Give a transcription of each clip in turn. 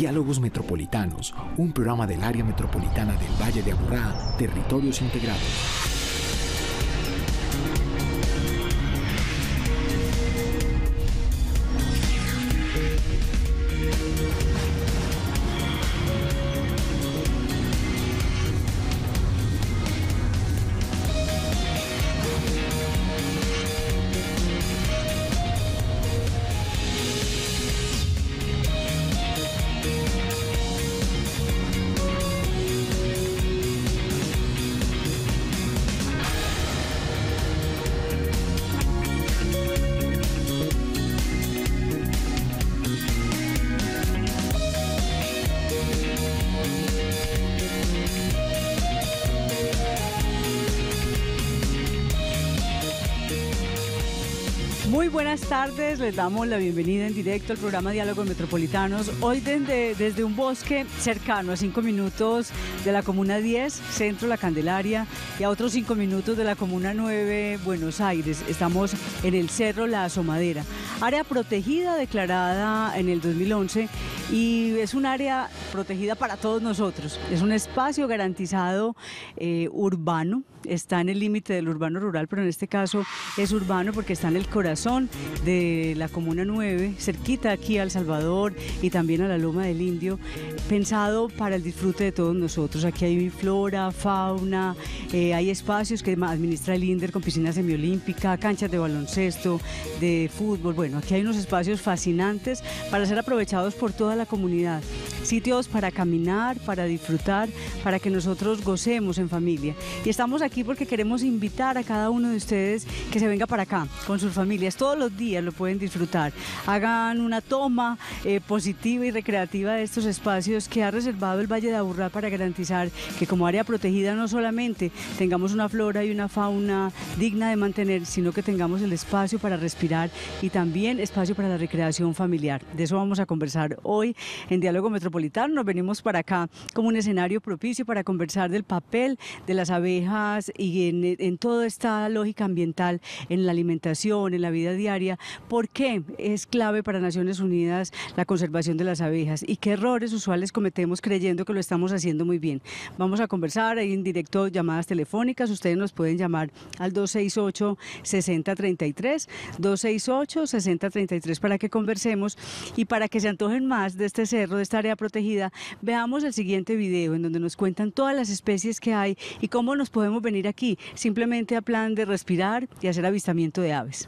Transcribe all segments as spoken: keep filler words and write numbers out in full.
Diálogos Metropolitanos, un programa del área metropolitana del Valle de Aburrá, Territorios Integrados. Muy buenas tardes, les damos la bienvenida en directo al programa Diálogos Metropolitanos. Hoy desde, desde un bosque cercano, a cinco minutos de la Comuna diez, Centro La Candelaria, y a otros cinco minutos de la Comuna nueve, Buenos Aires. Estamos en el Cerro La Asomadera, área protegida declarada en el dos mil once, y es un área protegida para todos nosotros. Es un espacio garantizado eh, urbano, está en el límite del urbano rural, pero en este caso es urbano porque está en el corazón de la Comuna nueve, cerquita aquí a El Salvador y también a la Loma del Indio, pensado para el disfrute de todos nosotros. Aquí hay flora, fauna, eh, hay espacios que administra el INDER con piscina semiolímpica, canchas de baloncesto, de fútbol. Bueno, aquí hay unos espacios fascinantes para ser aprovechados por toda la comunidad. Sitios para caminar, para disfrutar, para que nosotros gocemos en familia. Y estamos aquí porque queremos invitar a cada uno de ustedes que se venga para acá con sus familias. Todos los días lo pueden disfrutar. Hagan una toma eh, positiva y recreativa de estos espacios que ha reservado el Valle de Aburrá para garantizar que como área protegida no solamente tengamos una flora y una fauna digna de mantener, sino que tengamos el espacio para respirar y también espacio para la recreación familiar. De eso vamos a conversar hoy en Diálogo Metropolitano. Nos venimos para acá como un escenario propicio para conversar del papel de las abejas y en, en toda esta lógica ambiental, en la alimentación, en la vida diaria. ¿Por qué es clave para Naciones Unidas la conservación de las abejas y qué errores usuales cometemos creyendo que lo estamos haciendo muy bien? Vamos a conversar ahí en directo, llamadas telefónicas. Ustedes nos pueden llamar al dos seis ocho, seis cero tres tres, dos seis ocho, seis cero tres tres para que conversemos y para que se antojen más de este cerro, de esta área protegida. Veamos el siguiente video en donde nos cuentan todas las especies que hay y cómo nos podemos venir aquí simplemente a plan de respirar y hacer avistamiento de aves.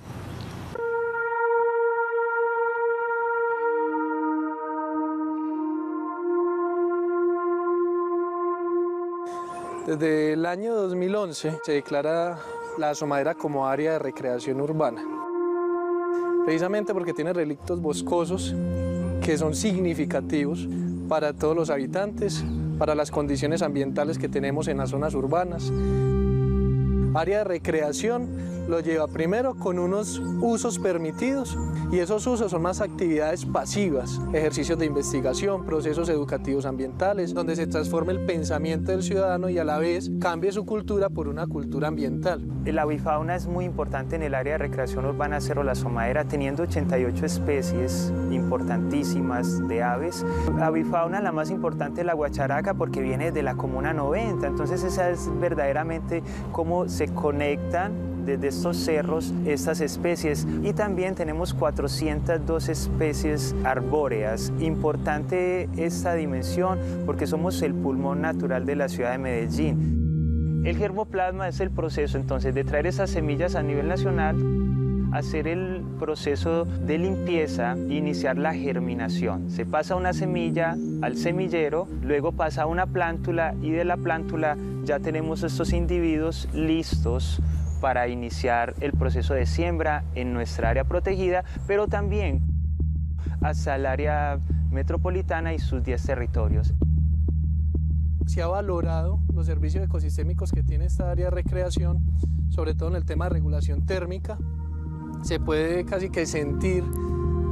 Desde el año dos mil once se declara la Asomadera como área de recreación urbana, precisamente porque tiene relictos boscosos que son significativos para todos los habitantes, para las condiciones ambientales que tenemos en las zonas urbanas. Área de recreación lo lleva primero con unos usos permitidos y esos usos son más actividades pasivas, ejercicios de investigación, procesos educativos ambientales, donde se transforma el pensamiento del ciudadano y a la vez cambie su cultura por una cultura ambiental. La avifauna es muy importante en el área de recreación urbana Cerro La Asomadera, teniendo ochenta y ocho especies importantísimas de aves. La avifauna, la más importante es la guacharaca porque viene de la Comuna noventa, entonces esa es verdaderamente cómo se conectan desde estos cerros estas especies, y también tenemos cuatrocientas dos especies arbóreas. Importante esta dimensión porque somos el pulmón natural de la ciudad de Medellín. El germoplasma es el proceso entonces de traer esas semillas a nivel nacional, hacer el proceso de limpieza e iniciar la germinación. Se pasa una semilla al semillero, luego pasa a una plántula y de la plántula ya tenemos estos individuos listos para iniciar el proceso de siembra en nuestra área protegida, pero también hasta el área metropolitana y sus diez territorios. Se ha valorado los servicios ecosistémicos que tiene esta área de recreación, sobre todo en el tema de regulación térmica. Se puede casi que sentir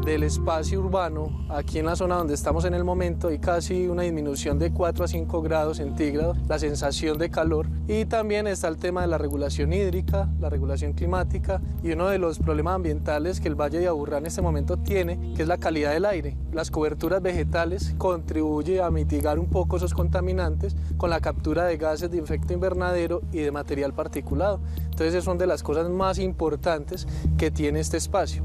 del espacio urbano, aquí en la zona donde estamos en el momento, hay casi una disminución de cuatro a cinco grados centígrados, la sensación de calor, y también está el tema de la regulación hídrica, la regulación climática, y uno de los problemas ambientales que el Valle de Aburrá en este momento tiene, que es la calidad del aire. Las coberturas vegetales contribuyen a mitigar un poco esos contaminantes con la captura de gases de efecto invernadero y de material particulado. Entonces, esas son de las cosas más importantes que tiene este espacio.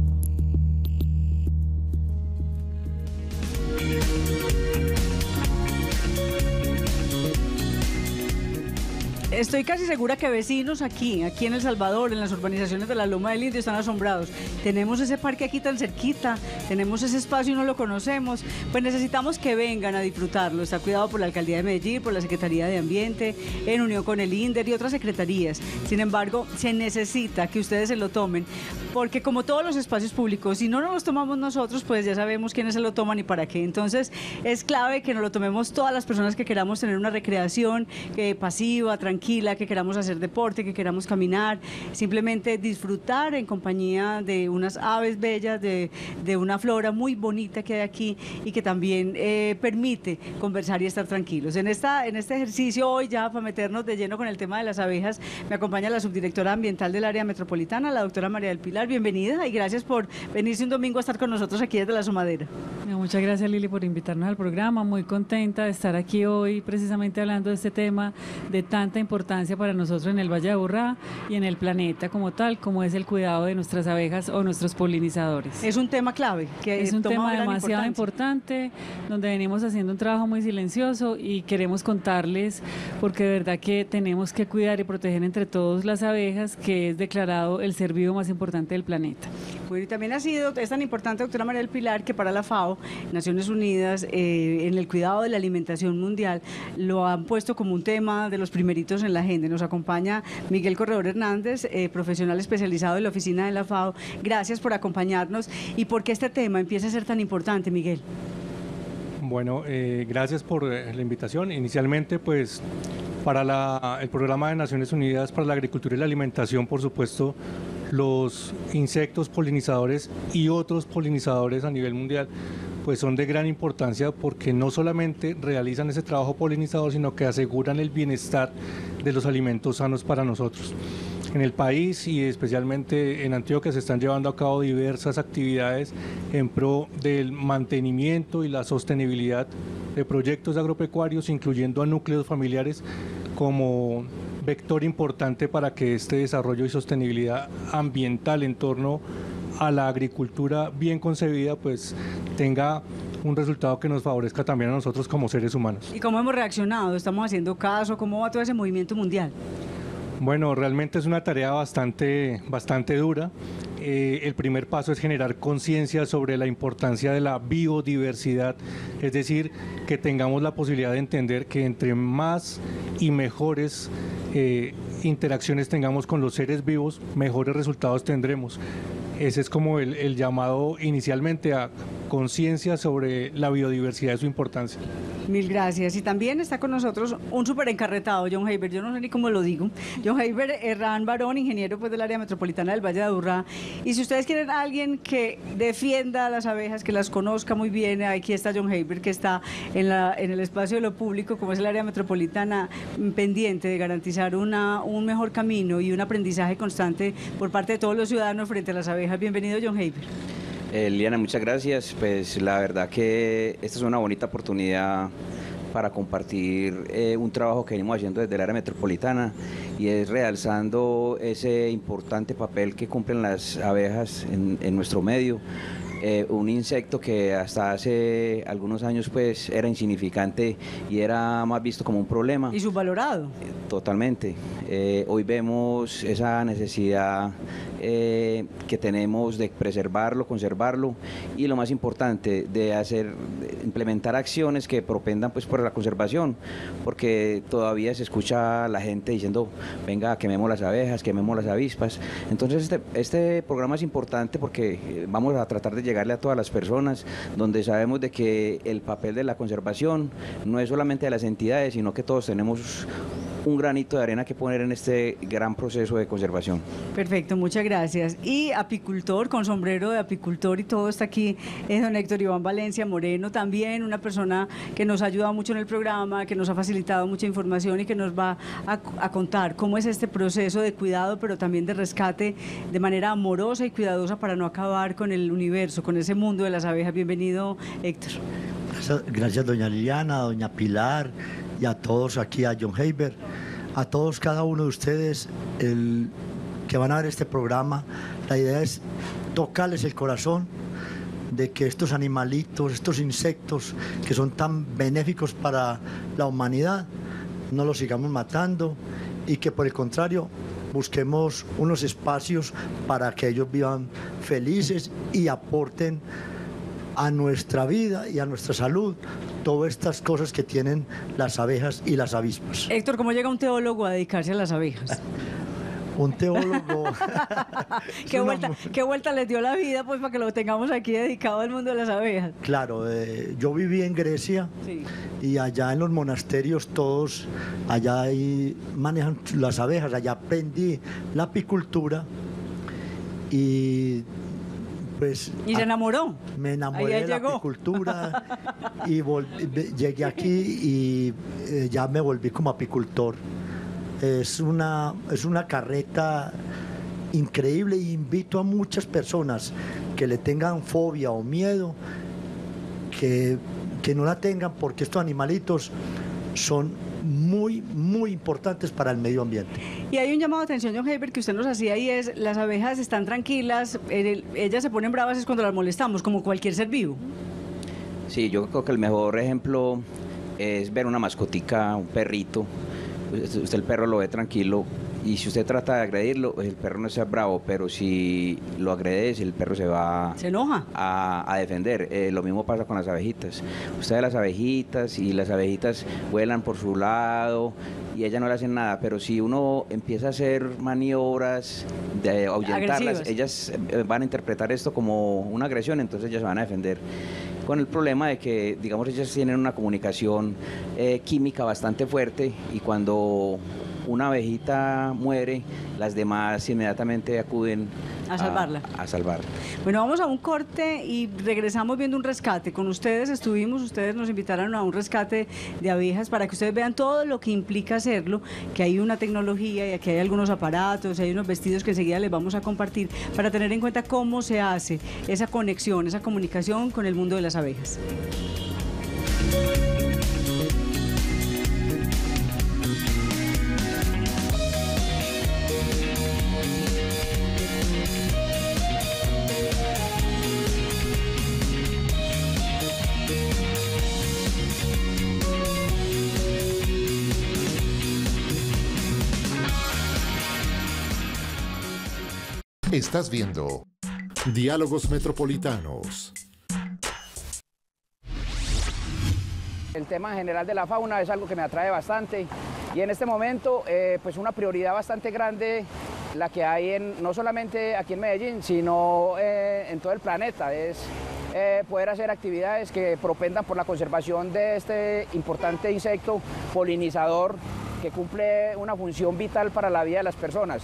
Estoy casi segura que vecinos aquí, aquí en El Salvador, en las urbanizaciones de la Loma del Indio, están asombrados. Tenemos ese parque aquí tan cerquita, tenemos ese espacio y no lo conocemos. Pues necesitamos que vengan a disfrutarlo. Está cuidado por la Alcaldía de Medellín, por la Secretaría de Ambiente, en unión con el INDER y otras secretarías. Sin embargo, se necesita que ustedes se lo tomen, porque como todos los espacios públicos, si no nos los tomamos nosotros, pues ya sabemos quiénes se lo toman y para qué. Entonces, es clave que nos lo tomemos todas las personas que queramos tener una recreación eh, pasiva, tranquila, que queramos hacer deporte, que queramos caminar, simplemente disfrutar en compañía de unas aves bellas, de, de una flora muy bonita que hay aquí y que también eh, permite conversar y estar tranquilos. En, esta, en este ejercicio hoy, ya para meternos de lleno con el tema de las abejas, me acompaña la subdirectora ambiental del área metropolitana, la doctora María del Pilar. Bienvenida y gracias por venirse un domingo a estar con nosotros aquí desde la Asomadera. Muchas gracias, Lili, por invitarnos al programa. Muy contenta de estar aquí hoy precisamente hablando de este tema de tanta importancia para nosotros en el Valle de Aburrá y en el planeta como tal, como es el cuidado de nuestras abejas o nuestros polinizadores. Es un tema clave. Que es un tema demasiado importante, donde venimos haciendo un trabajo muy silencioso y queremos contarles, porque de verdad que tenemos que cuidar y proteger entre todos las abejas, que es declarado el ser vivo más importante del planeta. Bueno, y también ha sido, es tan importante, doctora María del Pilar, que para la FAO, Naciones Unidas, eh, en el cuidado de la alimentación mundial, lo han puesto como un tema de los primeritos en la agenda. Nos acompaña Miguel Corredor Hernández, eh, profesional especializado en la oficina de la FAO. Gracias por acompañarnos. ¿Y por qué este tema empieza a ser tan importante, Miguel? Bueno, eh, gracias por la invitación. Inicialmente, pues, para la, el Programa de Naciones Unidas para la Agricultura y la Alimentación, por supuesto, los insectos polinizadores y otros polinizadores a nivel mundial pues son de gran importancia, porque no solamente realizan ese trabajo polinizador, sino que aseguran el bienestar de los alimentos sanos para nosotros. En el país y especialmente en Antioquia se están llevando a cabo diversas actividades en pro del mantenimiento y la sostenibilidad de proyectos agropecuarios, incluyendo a núcleos familiares como vector importante para que este desarrollo y sostenibilidad ambiental en torno a la agricultura bien concebida pues tenga un resultado que nos favorezca también a nosotros como seres humanos. ¿Y cómo hemos reaccionado? ¿Estamos haciendo caso? ¿Cómo va todo ese movimiento mundial? Bueno, realmente es una tarea bastante, bastante dura. Eh, el primer paso es generar conciencia sobre la importancia de la biodiversidad, es decir, que tengamos la posibilidad de entender que entre más y mejores eh, interacciones tengamos con los seres vivos, mejores resultados tendremos. Ese es como el, el llamado inicialmente a conciencia sobre la biodiversidad y su importancia. Mil gracias. Y también está con nosotros un súper encarretado, John Heiber, yo no sé ni cómo lo digo. John Heiber Herrán Barón, ingeniero pues, del área metropolitana del Valle de Aburrá. Y si ustedes quieren a alguien que defienda a las abejas, que las conozca muy bien, aquí está John Heiber, que está en, la, en el espacio de lo público, como es el área metropolitana, pendiente de garantizar una, un mejor camino y un aprendizaje constante por parte de todos los ciudadanos frente a las abejas. Bienvenido, John Heiber. Eh, Liana, muchas gracias. Pues la verdad que esta es una bonita oportunidad para compartir eh, un trabajo que venimos haciendo desde el área metropolitana, y es realzando ese importante papel que cumplen las abejas en, en nuestro medio. Eh, un insecto que hasta hace algunos años pues era insignificante y era más visto como un problema. Y subvalorado. Eh, totalmente. Eh, hoy vemos esa necesidad eh, que tenemos de preservarlo, conservarlo, y lo más importante, de hacer, de implementar acciones que propendan pues por la conservación, porque todavía se escucha a la gente diciendo, venga, quememos las abejas, quememos las avispas. Entonces este, este programa es importante porque vamos a tratar de llegar llegarle a todas las personas, donde sabemos de que el papel de la conservación no es solamente de las entidades, sino que todos tenemos un granito de arena que poner en este gran proceso de conservación. Perfecto, muchas gracias. Y apicultor, con sombrero de apicultor y todo, está aquí es don Héctor Iván Valencia Moreno, también una persona que nos ha ayudado mucho en el programa, que nos ha facilitado mucha información y que nos va a, a contar cómo es este proceso de cuidado, pero también de rescate de manera amorosa y cuidadosa para no acabar con el universo, con ese mundo de las abejas. Bienvenido, Héctor. Gracias, gracias doña Liliana, doña Pilar y a todos aquí, a John Heiber, a todos, cada uno de ustedes el, que van a ver este programa. La idea es tocarles el corazón de que estos animalitos, estos insectos que son tan benéficos para la humanidad, no los sigamos matando y que por el contrario busquemos unos espacios para que ellos vivan felices y aporten a nuestra vida y a nuestra salud todas estas cosas que tienen las abejas y las avispas. Héctor, ¿cómo llega un teólogo a dedicarse a las abejas? Un teólogo. ¿Qué, vuelta, ¿Qué vuelta les dio la vida pues para que lo tengamos aquí dedicado al mundo de las abejas? Claro, eh, yo viví en Grecia, sí, y allá en los monasterios todos, allá ahí manejan las abejas, allá aprendí la apicultura y pues... ¿Y se enamoró? Me enamoré de la llegó. apicultura y volví, llegué aquí y eh, ya me volví como apicultor. Es una, es una carreta increíble y invito a muchas personas que le tengan fobia o miedo, que, que no la tengan, porque estos animalitos son muy, muy importantes para el medio ambiente. Y hay un llamado de atención, John Heiber, que usted nos hacía, y es, las abejas están tranquilas, el, ellas se ponen bravas es cuando las molestamos, como cualquier ser vivo. Sí, yo creo que el mejor ejemplo es ver una mascotica, un perrito. Usted el perro lo ve tranquilo y si usted trata de agredirlo, el perro no está bravo, pero si lo agredes, el perro se va se enoja a, a defender. Eh, lo mismo pasa con las abejitas. Usted ve las abejitas y las abejitas vuelan por su lado y ellas no le hacen nada, pero si uno empieza a hacer maniobras de ahuyentarlas, agresivas, ellas van a interpretar esto como una agresión, entonces ellas se van a defender. Con el problema de que, digamos, ellas tienen una comunicación eh, química bastante fuerte y cuando una abejita muere, las demás inmediatamente acuden a salvarla. A, a salvarla. Bueno, vamos a un corte y regresamos viendo un rescate. Con ustedes estuvimos, ustedes nos invitaron a un rescate de abejas para que ustedes vean todo lo que implica hacerlo, que hay una tecnología y aquí hay algunos aparatos, hay unos vestidos que enseguida les vamos a compartir para tener en cuenta cómo se hace esa conexión, esa comunicación con el mundo de las abejas. Estás viendo Diálogos Metropolitanos. El tema en general de la fauna es algo que me atrae bastante y en este momento eh, pues una prioridad bastante grande la que hay en, no solamente aquí en Medellín, sino eh, en todo el planeta, es eh, poder hacer actividades que propendan por la conservación de este importante insecto polinizador que cumple una función vital para la vida de las personas.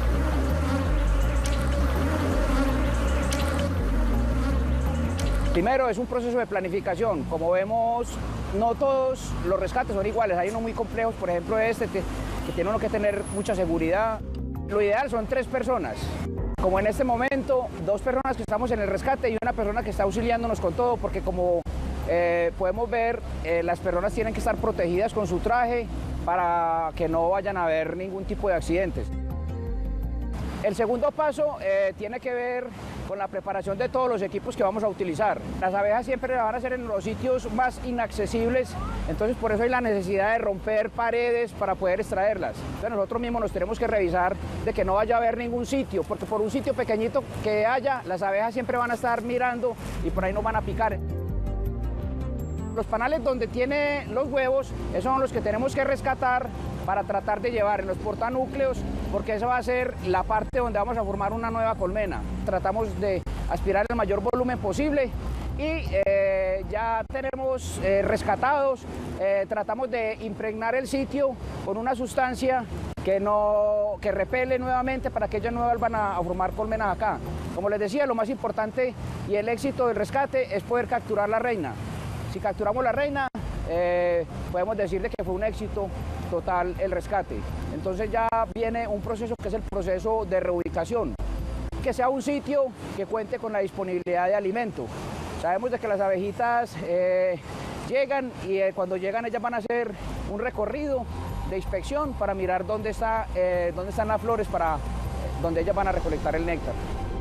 Primero, es un proceso de planificación. Como vemos, no todos los rescates son iguales. Hay unos muy complejos, por ejemplo este, que, que tiene uno que tener mucha seguridad. Lo ideal son tres personas. Como en este momento, dos personas que estamos en el rescate y una persona que está auxiliándonos con todo, porque como eh, podemos ver, eh, las personas tienen que estar protegidas con su traje para que no vayan a haber ningún tipo de accidentes. El segundo paso eh, tiene que ver con la preparación de todos los equipos que vamos a utilizar. Las abejas siempre van a ser en los sitios más inaccesibles, entonces por eso hay la necesidad de romper paredes para poder extraerlas. Entonces nosotros mismos nos tenemos que revisar de que no vaya a haber ningún sitio, porque por un sitio pequeñito que haya, las abejas siempre van a estar mirando y por ahí nos van a picar. Los panales donde tiene los huevos, esos son los que tenemos que rescatar para tratar de llevar en los portanúcleos, porque esa va a ser la parte donde vamos a formar una nueva colmena. Tratamos de aspirar el mayor volumen posible y eh, ya tenemos eh, rescatados, eh, tratamos de impregnar el sitio con una sustancia que, no, que repele nuevamente para que ellas no vuelvan a, a formar colmenas acá. Como les decía, lo más importante y el éxito del rescate es poder capturar la reina. Si capturamos la reina, eh, podemos decirle que fue un éxito total el rescate. Entonces ya viene un proceso que es el proceso de reubicación, que sea un sitio que cuente con la disponibilidad de alimento. Sabemos de que las abejitas eh, llegan y eh, cuando llegan ellas van a hacer un recorrido de inspección para mirar dónde, está, eh, dónde están las flores, para, eh, donde ellas van a recolectar el néctar.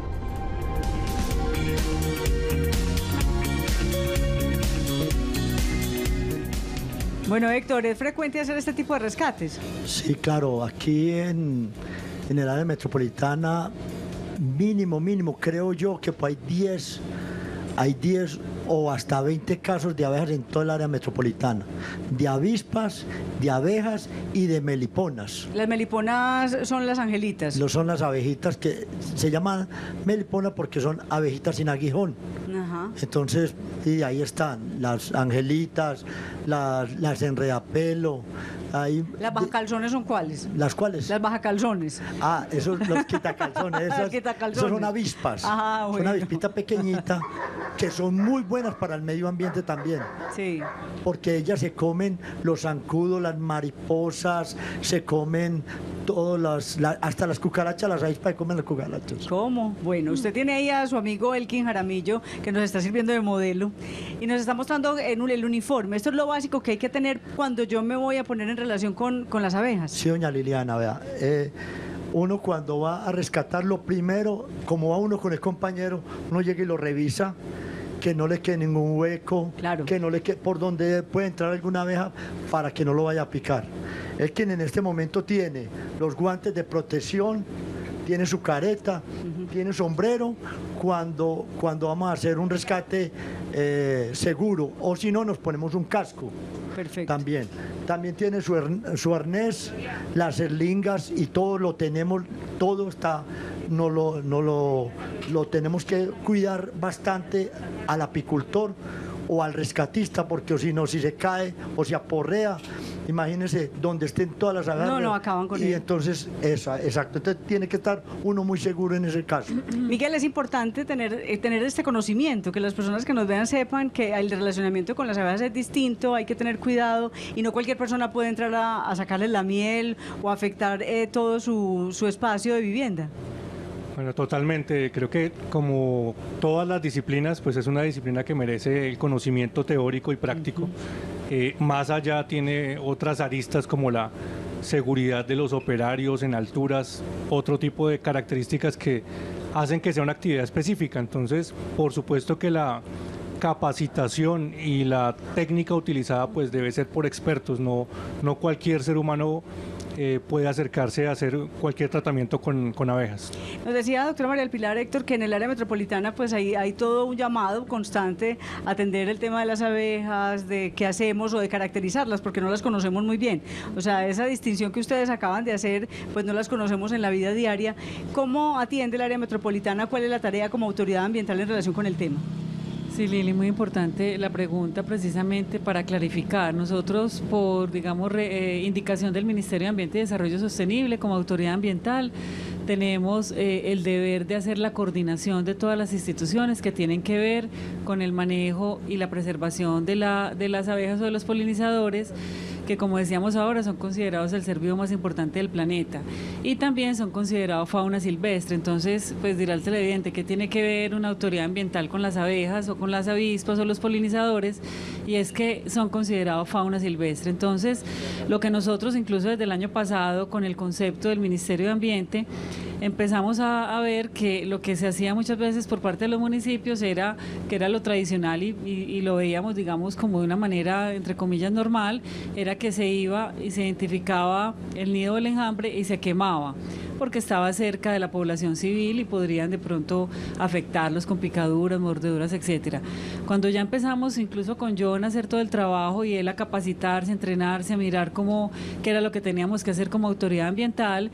Bueno, Héctor, ¿es frecuente hacer este tipo de rescates? Sí, claro, aquí en, en el área metropolitana, mínimo, mínimo, creo yo que pues hay diez, hay diez o hasta veinte casos de abejas en toda el área metropolitana, de avispas, de abejas y de meliponas. Las meliponas son las angelitas. No son las abejitas que se llaman melipona porque son abejitas sin aguijón. Ajá. Entonces, y ahí están las angelitas, las, las enredapelo. Ahí, ¿Las bajacalzones son cuáles? ¿Las cuáles? Las bajacalzones. Ah, esos los quitacalzones. Esas, quitacalzones. Esos son avispas. Ajá, bueno. Son avispitas pequeñitas que son muy buenas para el medio ambiente también. Sí. Porque ellas se comen los zancudos, las mariposas, se comen todas las, la, hasta las cucarachas, las avispas se comen las cucarachas. ¿Cómo? Bueno, usted tiene ahí a su amigo Elkin Jaramillo, que nos está sirviendo de modelo, y nos está mostrando en un, el uniforme. Esto es lo básico que hay que tener cuando yo me voy a poner en relación con, con las abejas. Sí, doña Liliana, vea. Eh, uno cuando va a rescatar, lo primero, como va uno con el compañero, uno llega y lo revisa, que no le quede ningún hueco, claro, que no le quede por donde puede entrar alguna abeja para que no lo vaya a picar. Es quien en este momento tiene los guantes de protección, tiene su careta, uh-huh, tiene sombrero, cuando, cuando vamos a hacer un rescate eh, seguro, o si no nos ponemos un casco. Perfecto. También, también tiene su, su arnés, las erlingas y todo lo tenemos, todo está, no lo, no lo, lo tenemos que cuidar bastante al apicultor o al rescatista, porque o si no, si se cae o se aporrea, imagínense donde estén todas las abejas. No, no, acaban con y él. entonces, esa, exacto, entonces tiene que estar uno muy seguro en ese caso. Miguel, es importante tener, eh, tener este conocimiento, que las personas que nos vean sepan que el relacionamiento con las abejas es distinto, hay que tener cuidado y no cualquier persona puede entrar a, a sacarles la miel o afectar eh, todo su, su espacio de vivienda. Bueno, totalmente. Creo que como todas las disciplinas, pues es una disciplina que merece el conocimiento teórico y práctico. Uh-huh. Eh, más allá tiene otras aristas como la seguridad de los operarios en alturas, otro tipo de características que hacen que sea una actividad específica. Entonces, por supuesto que la capacitación y la técnica utilizada pues debe ser por expertos, no, no cualquier ser humano Eh, puede acercarse a hacer cualquier tratamiento con, con abejas. Nos decía doctora María del Pilar, Héctor, que en el área metropolitana pues hay, hay todo un llamado constante a atender el tema de las abejas, de qué hacemos o de caracterizarlas, porque no las conocemos muy bien. O sea, esa distinción que ustedes acaban de hacer, pues no las conocemos en la vida diaria. ¿Cómo atiende el área metropolitana? ¿Cuál es la tarea como autoridad ambiental en relación con el tema? Sí, Lili, muy importante la pregunta precisamente para clarificar. Nosotros, por, digamos, re, eh, indicación del Ministerio de Ambiente y Desarrollo Sostenible, como autoridad ambiental, tenemos eh, el deber de hacer la coordinación de todas las instituciones que tienen que ver con el manejo y la preservación de, la, de las abejas o de los polinizadores, que como decíamos ahora son considerados el ser vivo más importante del planeta y también son considerados fauna silvestre. Entonces, pues dirá el televidente, ¿qué tiene que ver una autoridad ambiental con las abejas o con las avispas o los polinizadores? Y es que son considerados fauna silvestre. Entonces, lo que nosotros incluso desde el año pasado con el concepto del Ministerio de Ambiente empezamos a, a ver que lo que se hacía muchas veces por parte de los municipios era que era lo tradicional y, y, y lo veíamos, digamos, como de una manera, entre comillas, normal, era que se iba y se identificaba el nido del enjambre y se quemaba, porque estaba cerca de la población civil y podrían de pronto afectarlos con picaduras, mordeduras, etcétera. Cuando ya empezamos incluso con John a hacer todo el trabajo y él a capacitarse, a entrenarse, a mirar cómo, qué era lo que teníamos que hacer como autoridad ambiental,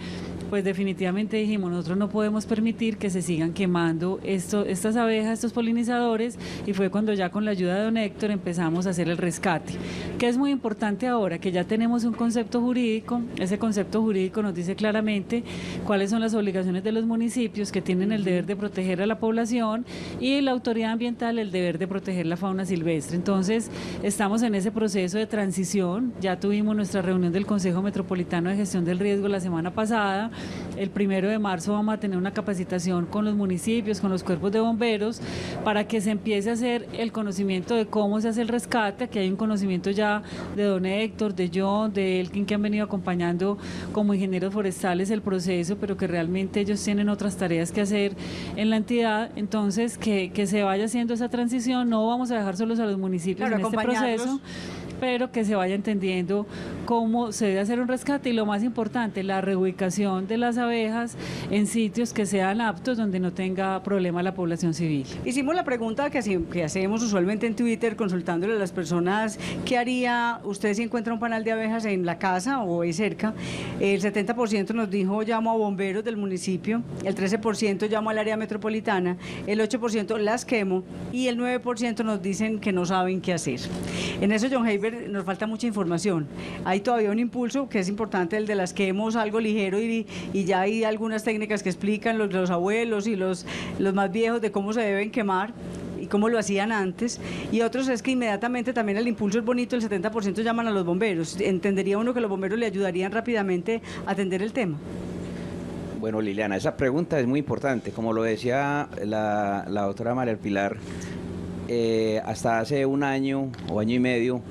pues definitivamente dijimos, nosotros no podemos permitir que se sigan quemando esto, estas abejas, estos polinizadores, y fue cuando ya con la ayuda de don Héctor empezamos a hacer el rescate, que es muy importante ahora, que ya tenemos un concepto jurídico. Ese concepto jurídico nos dice claramente cuáles son las obligaciones de los municipios, que tienen el deber de proteger a la población, y la autoridad ambiental el deber de proteger la fauna silvestre. Entonces, estamos en ese proceso de transición. Ya tuvimos nuestra reunión del Consejo Metropolitano de Gestión del Riesgo la semana pasada. El primero de marzo vamos a tener una capacitación con los municipios, con los cuerpos de bomberos, para que se empiece a hacer el conocimiento de cómo se hace el rescate. Aquí hay un conocimiento ya de don Héctor, de John, de Elkin, que han venido acompañando como ingenieros forestales el proceso, pero que realmente ellos tienen otras tareas que hacer en la entidad. Entonces, que, que se vaya haciendo esa transición. No vamos a dejar solos a los municipios claro, en este proceso, pero que se vaya entendiendo cómo se debe hacer un rescate, y lo más importante, la reubicación de las abejas en sitios que sean aptos, donde no tenga problema la población civil. Hicimos la pregunta que, que hacemos usualmente en Twitter, consultándole a las personas, ¿qué haría usted si encuentra un panal de abejas en la casa o ahí cerca? El setenta por ciento nos dijo llamo a bomberos del municipio, el trece por ciento llamo al área metropolitana, el ocho por ciento las quemo, y el nueve por ciento nos dicen que no saben qué hacer. En eso, John Heiber, nos falta mucha información. Hay todavía un impulso que es importante, el de las quemos, algo ligero, y, y ya hay algunas técnicas que explican los, los abuelos y los, los más viejos de cómo se deben quemar y cómo lo hacían antes, y otros es que inmediatamente también el impulso es bonito, el setenta por ciento llaman a los bomberos. Entendería uno que los bomberos le ayudarían rápidamente a atender el tema. Bueno, Liliana, esa pregunta es muy importante. Como lo decía la, la doctora María Pilar, eh, hasta hace un año o año y medio,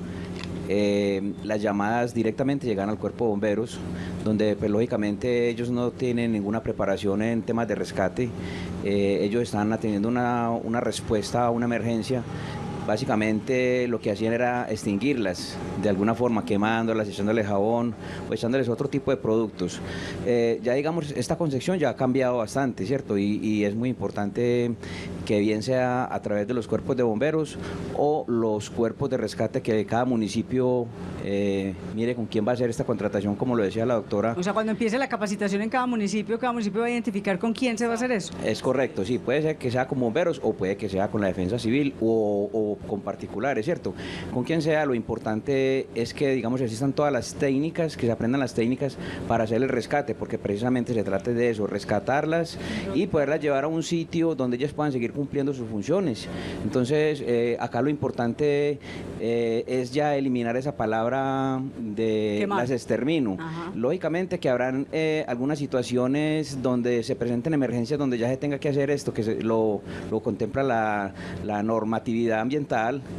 Eh, las llamadas directamente llegan al cuerpo de bomberos, donde pues, lógicamente ellos no tienen ninguna preparación en temas de rescate. Eh, ellos están atendiendo una, una respuesta a una emergencia. Básicamente lo que hacían era extinguirlas de alguna forma, quemándolas, echándoles jabón o echándoles otro tipo de productos. Eh, ya digamos, esta concepción ya ha cambiado bastante, ¿cierto? Y, y es muy importante que bien sea a través de los cuerpos de bomberos o los cuerpos de rescate, que cada municipio eh, mire con quién va a hacer esta contratación, como lo decía la doctora. O sea, cuando empiece la capacitación en cada municipio, cada municipio va a identificar con quién se va a hacer eso. Es correcto, sí, puede ser que sea con bomberos o puede que sea con la defensa civil o, o con particulares, ¿cierto? Con quien sea, lo importante es que, digamos, existan todas las técnicas, que se aprendan las técnicas para hacer el rescate, porque precisamente se trata de eso, rescatarlas y poderlas llevar a un sitio donde ellas puedan seguir cumpliendo sus funciones. Entonces, eh, acá lo importante eh, es ya eliminar esa palabra de Quemar. las extermino. Ajá. Lógicamente que habrán eh, algunas situaciones donde se presenten emergencias donde ya se tenga que hacer esto, que se, lo, lo contempla la, la normatividad ambiental.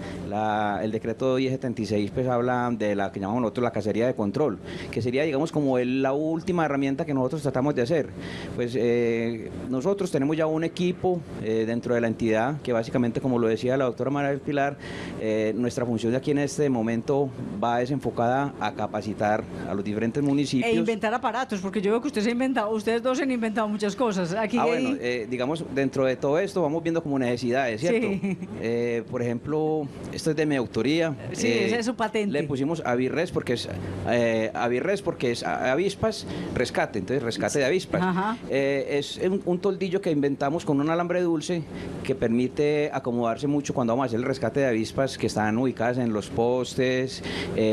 La, el decreto diez setenta y seis pues habla de la que llamamos nosotros la cacería de control, que sería, digamos, como el, la última herramienta que nosotros tratamos de hacer. Pues eh, nosotros tenemos ya un equipo eh, dentro de la entidad que básicamente, como lo decía la doctora María Pilar, eh, nuestra función de aquí en este momento va desenfocada a capacitar a los diferentes municipios. E inventar aparatos, porque yo veo que usted se ha inventado, ustedes dos se han inventado muchas cosas. Aquí ah, hay... bueno, eh, digamos, dentro de todo esto vamos viendo como necesidades, ¿cierto? Sí. Eh, por ejemplo, esto es de mi autoría. Sí, eh, esa es su patente. Le pusimos avirres porque es eh, avirres porque es avispas, rescate, entonces rescate de avispas. Eh, es un, un toldillo que inventamos con un alambre dulce que permite acomodarse mucho cuando vamos a hacer el rescate de avispas que están ubicadas en los postes,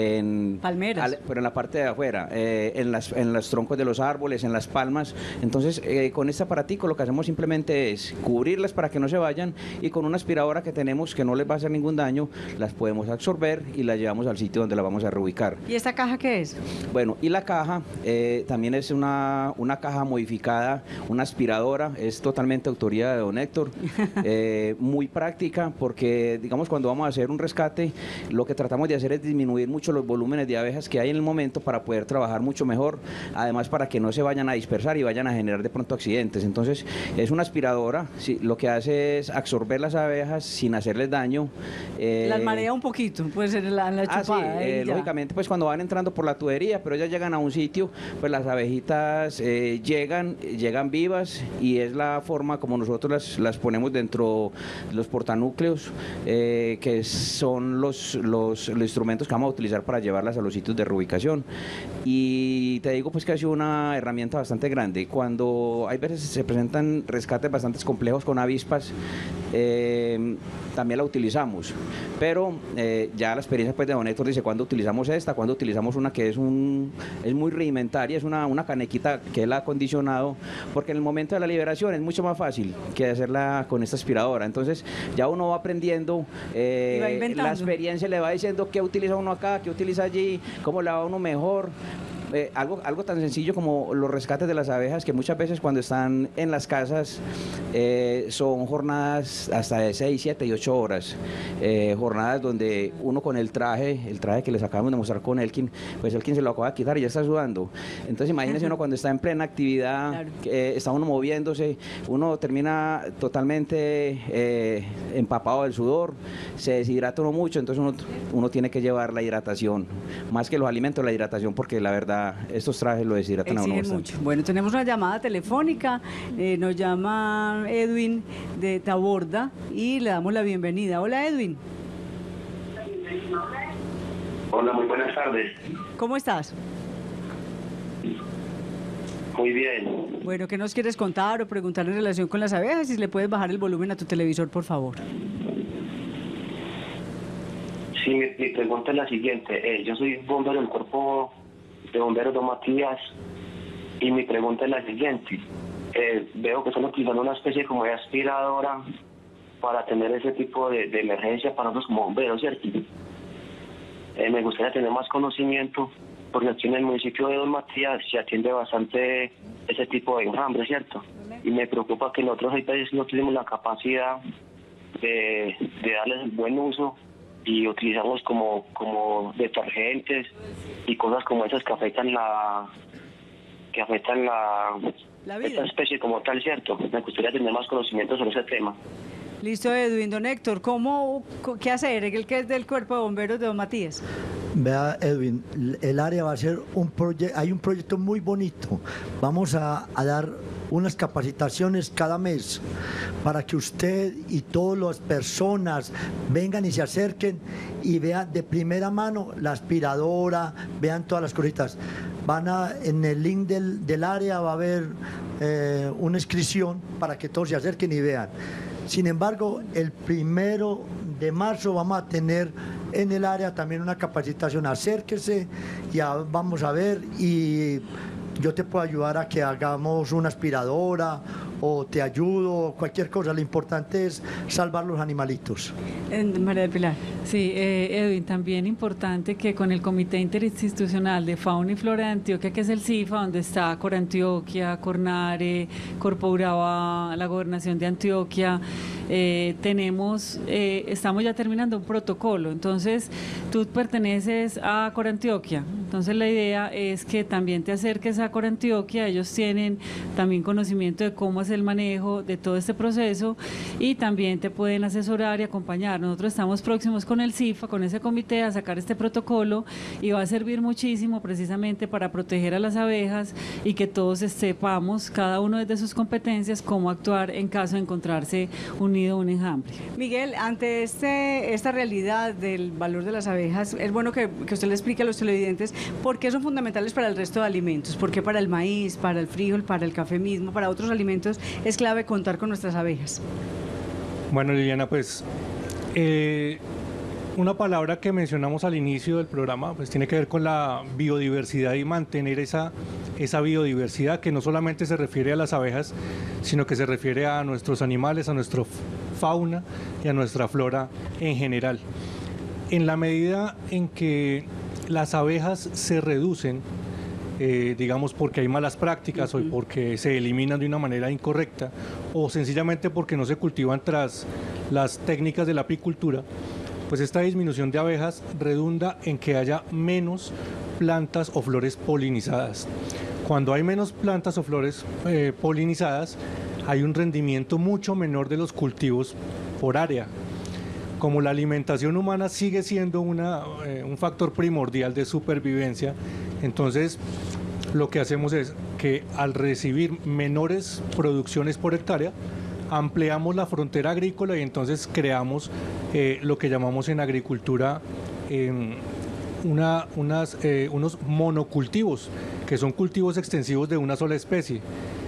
en palmeras, al, pero en la parte de afuera, eh, en, las, en los troncos de los árboles, en las palmas. Entonces, eh, con este aparatico lo que hacemos simplemente es cubrirlas para que no se vayan, y con una aspiradora que tenemos que no les va a hacer ningún daño, las podemos absorber y las llevamos al sitio donde la vamos a reubicar. ¿Y esta caja qué es? Bueno, y la caja eh, también es una, una caja modificada, una aspiradora, es totalmente autoría de don Héctor, eh, muy práctica, porque digamos cuando vamos a hacer un rescate, lo que tratamos de hacer es disminuir mucho los volúmenes de abejas que hay en el momento para poder trabajar mucho mejor, además para que no se vayan a dispersar y vayan a generar de pronto accidentes. Entonces es una aspiradora, sí, lo que hace es absorber las abejas sin hacerles daño, pequeño. Eh, las marea un poquito, puede ser la, la chupada. Ah, sí, eh, lógicamente, pues cuando van entrando por la tubería, pero ellas llegan a un sitio, pues las abejitas eh, llegan, llegan vivas y es la forma como nosotros las, las ponemos dentro de los portanúcleos, eh, que son los, los, los instrumentos que vamos a utilizar para llevarlas a los sitios de reubicación. Y te digo pues que ha sido una herramienta bastante grande. Cuando hay veces se presentan rescates bastante complejos con avispas, eh, también la utilizamos, pero eh, ya la experiencia pues de don Héctor dice cuando utilizamos esta, cuando utilizamos una que es un es muy rudimentaria, es una, una canequita que él ha acondicionado, porque en el momento de la liberación es mucho más fácil que hacerla con esta aspiradora. Entonces ya uno va aprendiendo, eh, va la experiencia le va diciendo qué utiliza uno acá, qué utiliza allí, cómo le va uno mejor. Eh, algo, algo tan sencillo como los rescates de las abejas, que muchas veces cuando están en las casas eh, son jornadas hasta de seis, siete y ocho horas, eh, jornadas donde uno con el traje, el traje que les acabamos de mostrar con Elkin, pues Elkin se lo acaba de quitar y ya está sudando. Entonces imagínense uno cuando está en plena actividad, claro. eh, está uno moviéndose, uno termina totalmente eh, empapado del sudor, se deshidrata uno mucho, entonces uno, uno tiene que llevar la hidratación, más que los alimentos, la hidratación, porque la verdad estos trajes lo deshidratan a uno bastante. Mucho. Bueno, tenemos una llamada telefónica, eh, nos llama Edwin de Taborda y le damos la bienvenida. Hola, Edwin. Hola, muy buenas tardes. ¿Cómo estás? Muy bien. Bueno, ¿qué nos quieres contar o preguntar en relación con las abejas? Si le puedes bajar el volumen a tu televisor, por favor. Sí, mi, mi pregunta es la siguiente. Eh, yo soy bombero del cuerpo de bomberos Don Matías y mi pregunta es la siguiente. Eh, veo que están utilizando una especie como de aspiradora para tener ese tipo de, de emergencia para nosotros como bomberos, ¿cierto? Eh, me gustaría tener más conocimiento porque aquí en el municipio de Don Matías se atiende bastante ese tipo de enjambre, ¿cierto? Y me preocupa que en otros países no tenemos la capacidad de, de darles el buen uso y utilizamos como, como detergentes y cosas como esas que afectan la que afectan la, la esta especie como tal, ¿cierto? Me gustaría tener más conocimiento sobre ese tema. Listo, Edwin. Don Héctor, ¿cómo, ¿qué hacer? El que es del cuerpo de bomberos de Don Matías. Vea, Edwin, el área va a ser un proyecto, hay un proyecto muy bonito. Vamos a, a dar unas capacitaciones cada mes para que usted y todas las personas vengan y se acerquen y vean de primera mano la aspiradora, vean todas las cositas. Van a, en el link del, del área va a haber eh, una inscripción para que todos se acerquen y vean. Sin embargo, el primero de marzo vamos a tener en el área también una capacitación. Acérquese, ya vamos a ver y yo te puedo ayudar a que hagamos una aspiradora o te ayudo, cualquier cosa. Lo importante es salvar los animalitos. María del Pilar. Sí, eh, Edwin, también importante que con el Comité Interinstitucional de Fauna y Flora de Antioquia, que es el CIFA, donde está Corantioquia, Cornare, Corpo Urabá, la Gobernación de Antioquia, eh, tenemos, eh, estamos ya terminando un protocolo. Entonces, tú perteneces a Corantioquia, entonces la idea es que también te acerques a Corantioquia. Ellos tienen también conocimiento de cómo es el manejo de todo este proceso y también te pueden asesorar y acompañar. Nosotros estamos próximos con el CIFA, con ese comité, a sacar este protocolo y va a servir muchísimo precisamente para proteger a las abejas y que todos sepamos, cada uno desde sus competencias, cómo actuar en caso de encontrarse un nido o un enjambre. Miguel, ante este, esta realidad del valor de las abejas, es bueno que, que usted le explique a los televidentes por qué son fundamentales para el resto de alimentos, por qué para el maíz, para el frijol, para el café mismo, para otros alimentos es clave contar con nuestras abejas. Bueno, Liliana, pues eh, una palabra que mencionamos al inicio del programa pues tiene que ver con la biodiversidad y mantener esa, esa biodiversidad que no solamente se refiere a las abejas, sino que se refiere a nuestros animales, a nuestra fauna y a nuestra flora en general. En la medida en que las abejas se reducen, eh, digamos porque hay malas prácticas uh-huh. o porque se eliminan de una manera incorrecta o sencillamente porque no se cultivan tras las técnicas de la apicultura, pues esta disminución de abejas redunda en que haya menos plantas o flores polinizadas. Cuando hay menos plantas o flores eh, polinizadas, hay un rendimiento mucho menor de los cultivos por área. como la alimentación humana sigue siendo una, eh, un factor primordial de supervivencia, entonces lo que hacemos es que al recibir menores producciones por hectárea, ampliamos la frontera agrícola y entonces creamos eh, lo que llamamos en agricultura eh, una, unas, eh, unos monocultivos, que son cultivos extensivos de una sola especie.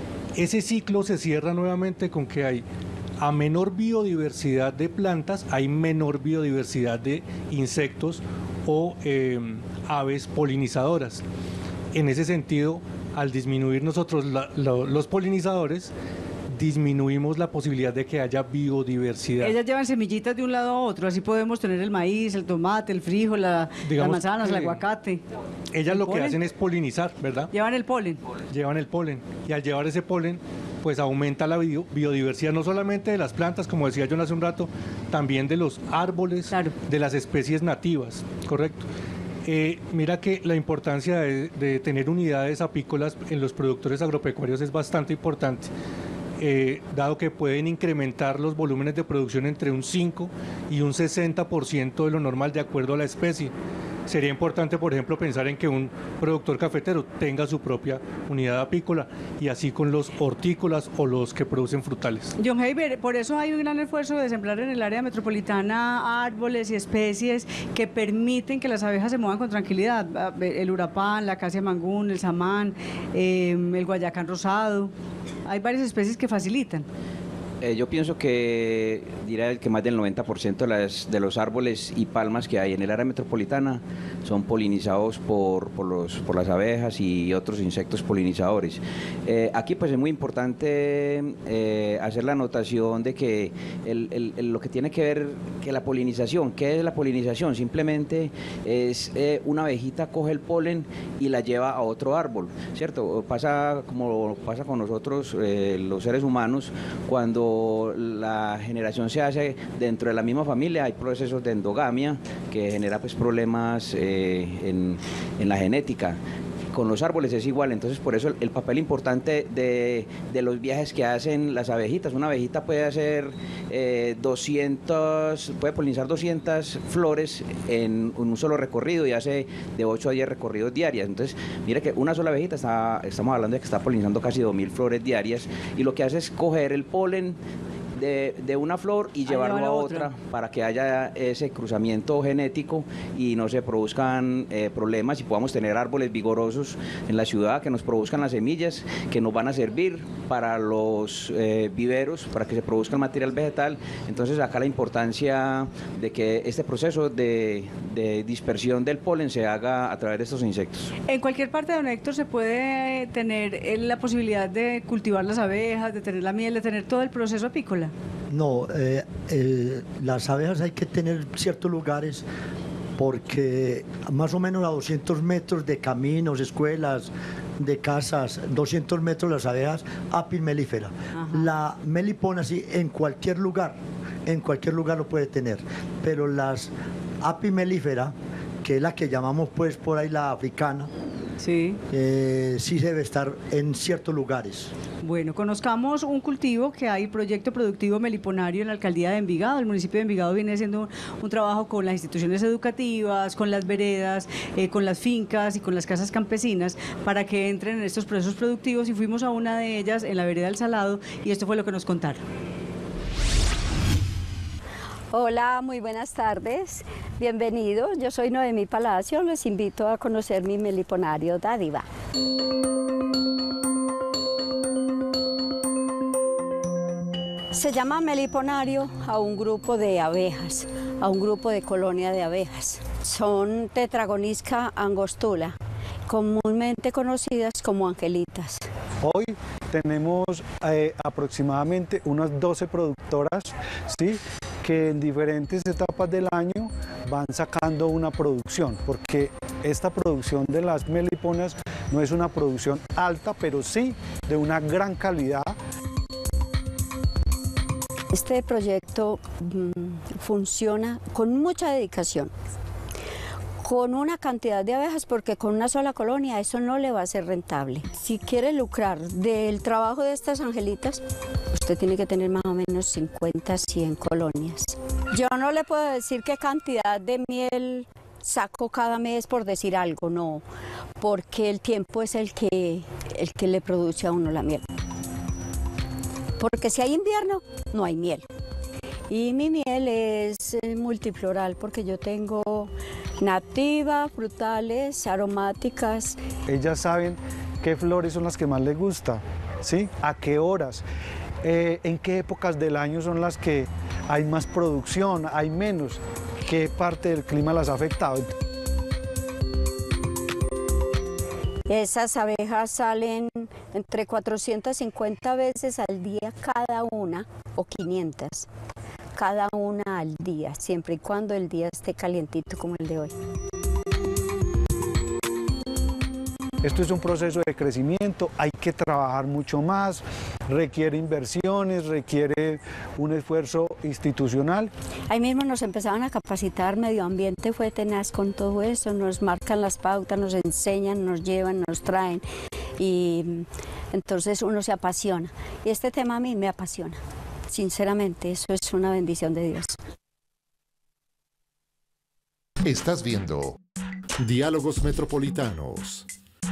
Ese ciclo se cierra nuevamente con que hay a menor biodiversidad de plantas, hay menor biodiversidad de insectos o eh, aves polinizadoras. En ese sentido, al disminuir nosotros la, lo, los polinizadores, disminuimos la posibilidad de que haya biodiversidad. Ellas llevan semillitas de un lado a otro, así podemos tener el maíz, el tomate, el frijol, la, las manzanas, el aguacate. Ellas ¿El lo polen? que hacen es polinizar, ¿verdad? Llevan el polen. Llevan el polen. Y al llevar ese polen, pues aumenta la bio, biodiversidad, no solamente de las plantas, como decía yo hace un rato, también de los árboles, claro, de las especies nativas, ¿correcto? Eh, mira que la importancia de, de tener unidades apícolas en los productores agropecuarios es bastante importante. Eh, dado que pueden incrementar los volúmenes de producción entre un cinco y un sesenta por ciento de lo normal de acuerdo a la especie. Sería importante, por ejemplo, pensar en que un productor cafetero tenga su propia unidad apícola y así con los hortícolas o los que producen frutales. John Heiber, por eso hay un gran esfuerzo de sembrar en el área metropolitana árboles y especies que permiten que las abejas se muevan con tranquilidad. El urapán, la acacia mangún, el samán, eh, el guayacán rosado. Hay varias especies que facilitan. Eh, yo pienso que, dirá el que más del noventa por ciento de, las, de los árboles y palmas que hay en el área metropolitana son polinizados por, por, los, por las abejas y otros insectos polinizadores. Eh, aquí pues es muy importante eh, hacer la anotación de que el, el, el, lo que tiene que ver que la polinización, ¿qué es la polinización? Simplemente es eh, una abejita coge el polen y la lleva a otro árbol, ¿cierto? Pasa como pasa con nosotros eh, los seres humanos, cuando la generación se hace dentro de la misma familia, hay procesos de endogamia que genera pues problemas eh, en, en la genética. Con los árboles es igual, entonces por eso el, el papel importante de, de los viajes que hacen las abejitas. Una abejita puede hacer eh, doscientas, puede polinizar doscientas flores en, en un solo recorrido y hace de ocho a diez recorridos diarios. Entonces, mire que una sola abejita, está, estamos hablando de que está polinizando casi dos mil flores diarias y lo que hace es coger el polen De, de una flor y llevarlo a otra. otra para que haya ese cruzamiento genético y no se produzcan eh, problemas y podamos tener árboles vigorosos en la ciudad que nos produzcan las semillas que nos van a servir para los eh, viveros, para que se produzca el material vegetal. Entonces acá la importancia de que este proceso de, de dispersión del polen se haga a través de estos insectos. En cualquier parte de don Héctor se puede tener la posibilidad de cultivar las abejas, de tener la miel, de tener todo el proceso apícola. No, eh, eh, las abejas hay que tener ciertos lugares porque más o menos a doscientos metros de caminos, escuelas, de casas, doscientos metros las abejas apis mellifera. Ajá. La melipona sí, en cualquier lugar, en cualquier lugar lo puede tener, pero las apis mellifera, que es la que llamamos pues por ahí la africana, sí, eh, sí debe estar en ciertos lugares. Bueno, conozcamos un cultivo que hay, proyecto productivo meliponario en la alcaldía de Envigado. El municipio de Envigado viene haciendo un, un trabajo con las instituciones educativas, con las veredas, eh, con las fincas y con las casas campesinas para que entren en estos procesos productivos y fuimos a una de ellas en la vereda del Salado y esto fue lo que nos contaron. Hola, muy buenas tardes, bienvenidos, yo soy Noemí Palacio, les invito a conocer mi meliponario Dádiva. Se llama meliponario a un grupo de abejas, a un grupo de colonia de abejas. Son Tetragonisca angostula, comúnmente conocidas como angelitas. Hoy tenemos eh, aproximadamente unas doce productoras, ¿sí?, que en diferentes etapas del año van sacando una producción, porque esta producción de las meliponas no es una producción alta, pero sí de una gran calidad. Este proyecto mmm, funciona con mucha dedicación, con una cantidad de abejas, porque con una sola colonia eso no le va a ser rentable. Si quiere lucrar del trabajo de estas angelitas, usted tiene que tener más o menos cincuenta, cien colonias. Yo no le puedo decir qué cantidad de miel saco cada mes por decir algo, no, porque el tiempo es el que, el que le produce a uno la miel. Porque si hay invierno, no hay miel. Y mi miel es multifloral porque yo tengo nativa, frutales, aromáticas. Ellas saben qué flores son las que más les gusta, ¿sí? A qué horas, eh, en qué épocas del año son las que hay más producción, hay menos, qué parte del clima las ha afectado. Esas abejas salen entre cuatrocientas cincuenta veces al día cada una, o quinientas, cada una al día, siempre y cuando el día esté calientito como el de hoy. Esto es un proceso de crecimiento, hay que trabajar mucho más, requiere inversiones, requiere un esfuerzo institucional. Ahí mismo nos empezaban a capacitar, medio ambiente fue tenaz con todo eso, nos marcan las pautas, nos enseñan, nos llevan, nos traen y entonces uno se apasiona. Y este tema a mí me apasiona, sinceramente, eso es una bendición de Dios. Estás viendo Diálogos Metropolitanos.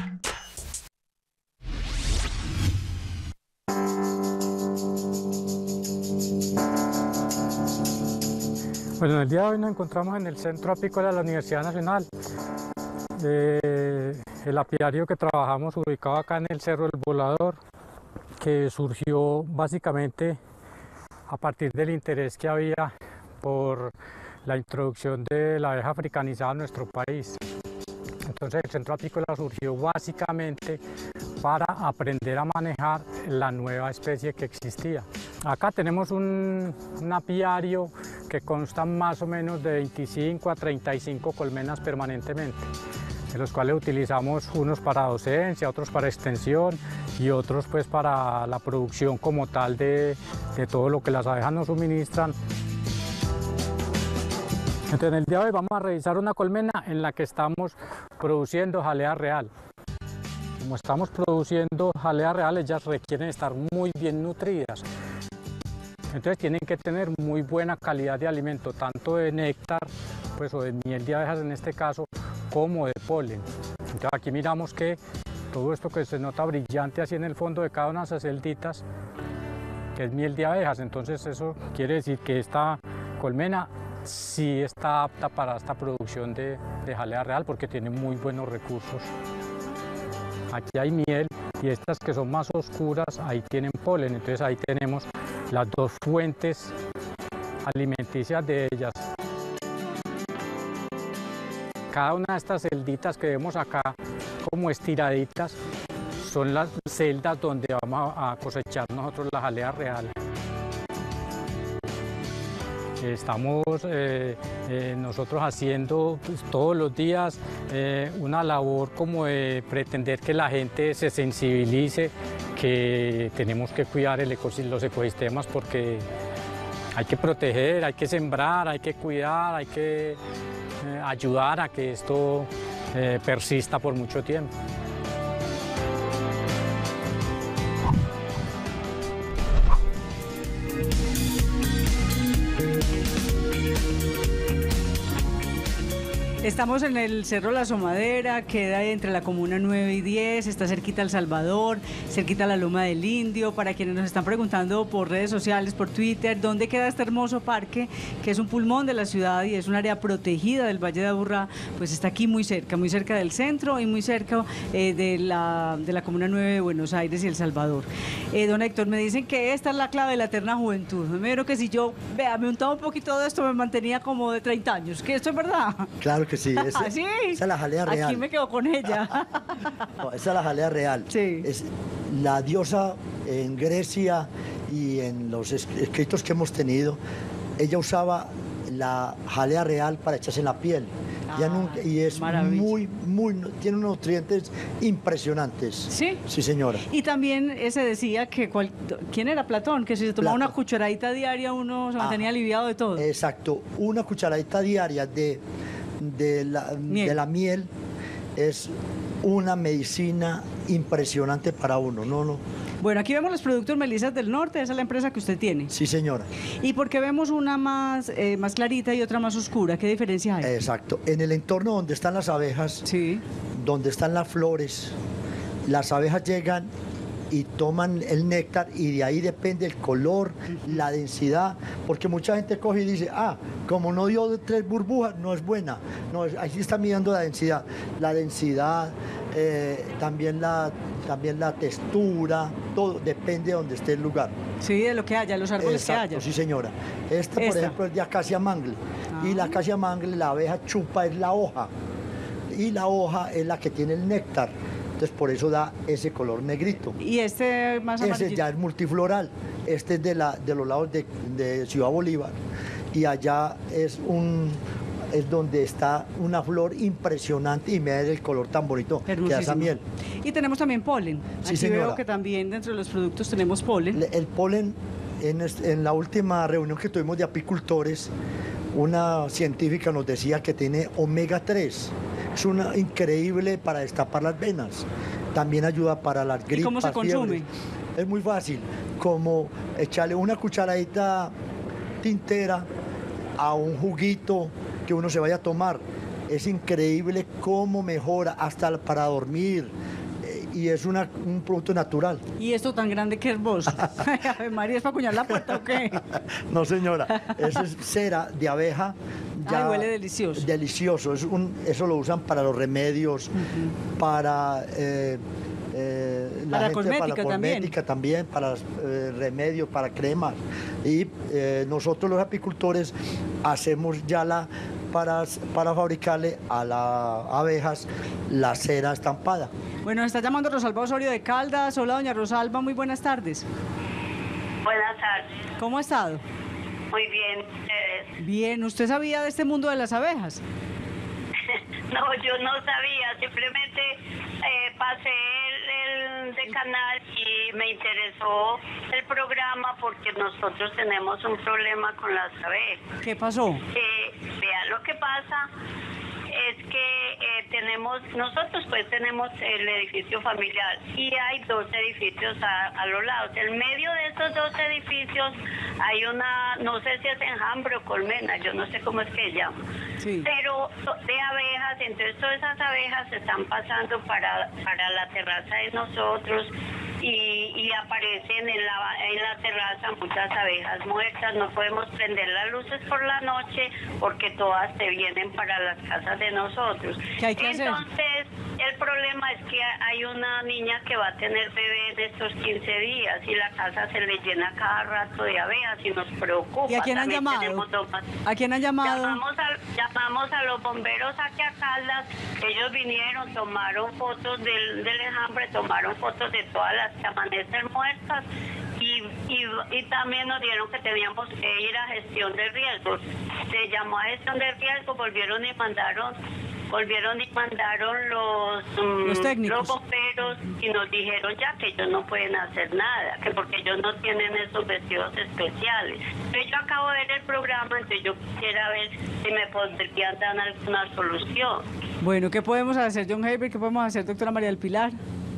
Bueno, en el día de hoy nos encontramos en el Centro Apícola de la Universidad Nacional. Eh, el apiario que trabajamos ubicado acá en el Cerro del Volador, que surgió básicamente a partir del interés que había por la introducción de la abeja africanizada en nuestro país. Entonces el Centro Apícola surgió básicamente para aprender a manejar la nueva especie que existía. Acá tenemos un, un apiario que consta más o menos de veinticinco a treinta y cinco colmenas permanentemente, de los cuales utilizamos unos para docencia, otros para extensión y otros pues para la producción como tal de, de todo lo que las abejas nos suministran. Entonces en el día de hoy vamos a revisar una colmena en la que estamos produciendo jalea real. Como estamos produciendo jalea real, ellas requieren estar muy bien nutridas. Entonces tienen que tener muy buena calidad de alimento, tanto de néctar, pues, o de miel de abejas en este caso, como de polen. Entonces aquí miramos que todo esto que se nota brillante así en el fondo de cada una de esas celditas, que es miel de abejas, entonces eso quiere decir que esta colmena sí está apta para esta producción de, de jalea real porque tiene muy buenos recursos. Aquí hay miel y estas que son más oscuras, ahí tienen polen, entonces ahí tenemos las dos fuentes alimenticias de ellas. Cada una de estas celditas que vemos acá como estiraditas son las celdas donde vamos a cosechar nosotros la jalea real. Estamos eh, eh, nosotros haciendo pues, todos los días eh, una labor como de pretender que la gente se sensibilice, que tenemos que cuidar el ecos los ecosistemas porque hay que proteger, hay que sembrar, hay que cuidar, hay que eh, ayudar a que esto eh, persista por mucho tiempo. Estamos en el Cerro La Asomadera, queda entre la comuna nueve y diez, está cerquita El Salvador, cerquita la Loma del Indio. Para quienes nos están preguntando por redes sociales, por Twitter, ¿dónde queda este hermoso parque? Que es un pulmón de la ciudad y es un área protegida del Valle de Aburrá, pues está aquí muy cerca, muy cerca del centro y muy cerca eh, de, la, de la comuna nueve de Buenos Aires y El Salvador. Eh, don Héctor, me dicen que esta es la clave de la eterna juventud. Me vieron que si yo, vea, me untaba un poquito de esto, me mantenía como de treinta años, que esto es verdad. Claro que sí. Ese, ¿Ah, sí? Esa es la jalea real. Aquí me quedo con ella. No, esa es la jalea real. Sí. Es la diosa en Grecia y en los escritos que hemos tenido, ella usaba la jalea real para echarse en la piel. Ah, ya nunca, y es maravilla. muy, muy, tiene unos nutrientes impresionantes. Sí. Sí, señora. Y también se decía que, cual, ¿quién era Platón? Que si se tomaba Platón. Una cucharadita diaria uno se mantenía ah, aliviado de todo. Exacto, una cucharadita diaria de de la miel, de la miel es una medicina impresionante para uno, ¿no? no. Bueno, aquí vemos los productos Melisas del Norte, esa es la empresa que usted tiene. Sí, señora. ¿Y por qué vemos una más, eh, más clarita y otra más oscura? ¿Qué diferencia hay? Exacto. En el entorno donde están las abejas, sí. donde están las flores, las abejas llegan y toman el néctar y de ahí depende el color, uh-huh. la densidad, porque mucha gente coge y dice, ah, como no dio tres burbujas, no es buena. No, ahí sí está midiendo la densidad. La densidad, eh, también, la, también la textura, todo depende de donde esté el lugar. Sí, de lo que haya, los árboles Exacto, que haya. Sí, señora. Este, por Esta. ejemplo, es de acacia mangle. Ah. Y la acacia mangle, la abeja chupa es la hoja. Y la hoja es la que tiene el néctar. Entonces por eso da ese color negrito. ¿Y este más amarillito? Ese ya es multifloral. Este es de, la, de los lados de, de Ciudad Bolívar. Y allá es un es donde está una flor impresionante y me da el color tan bonito que da esa miel. Y tenemos también polen. Sí, Aquí señora. veo que también dentro de los productos tenemos polen. El polen, en, en la última reunión que tuvimos de apicultores, una científica nos decía que tiene omega tres. Es una increíble para destapar las venas. También ayuda para las gripas. ¿Y cómo se consume? Fiebres. Es muy fácil, como echarle una cucharadita tintera a un juguito que uno se vaya a tomar. Es increíble cómo mejora hasta para dormir. Y es una, un producto natural. ¿Y esto tan grande que es vos? María, ¿es para acuñar la puerta o qué? No, señora, eso es cera de abeja. Ya. Ay, huele delicioso. Delicioso, es un, eso lo usan para los remedios, uh-huh. para, eh, eh, la para, gente, cosmética para la cosmética también, también para eh, remedios, para cremas. Y eh, nosotros los apicultores hacemos ya la... Para, para fabricarle a las abejas la cera estampada. Bueno, está llamando Rosalba Osorio de Caldas. Hola, doña Rosalba, muy buenas tardes. Buenas tardes. ¿Cómo ha estado? Muy bien, ¿ustedes? Bien, ¿usted sabía de este mundo de las abejas? No, yo no sabía, simplemente eh, pasé el, el de canal y me interesó el programa porque nosotros tenemos un problema con las abejas. ¿Qué pasó? Eh, vean, lo que pasa es que eh, tenemos, nosotros pues tenemos el edificio familiar y hay dos edificios a, a los lados. En medio de estos dos edificios hay una, no sé si es enjambre o colmena, yo no sé cómo es que se llama, sí. Pero de abejas, entonces todas esas abejas se están pasando para, para la terraza de nosotros y, y aparecen en la, en la terraza muchas abejas muertas. No podemos prender las luces por la noche porque todas se vienen para las casas de nosotros. ¿Qué hay que hacer? Entonces, el problema es que hay una niña que va a tener bebé en estos quince días y la casa se le llena cada rato de abejas y nos preocupa. ¿Y a quién han También llamado? ¿A quién han llamado? Llamamos a, llamamos a los bomberos aquí a Caldas. Ellos vinieron, tomaron fotos del, del enjambre, tomaron fotos de todas las que amanecen muertas. Y, y, y también nos dieron que teníamos que ir a gestión de riesgos. Se llamó a gestión de riesgos, volvieron y mandaron volvieron y mandaron los, um, los técnicos, los bomberos y nos dijeron ya que ellos no pueden hacer nada, que porque ellos no tienen esos vestidos especiales. Pero yo acabo de ver el programa, entonces yo quisiera ver si me podrían dar alguna solución. Bueno, ¿qué podemos hacer, John Haber? ¿Qué podemos hacer, doctora María del Pilar?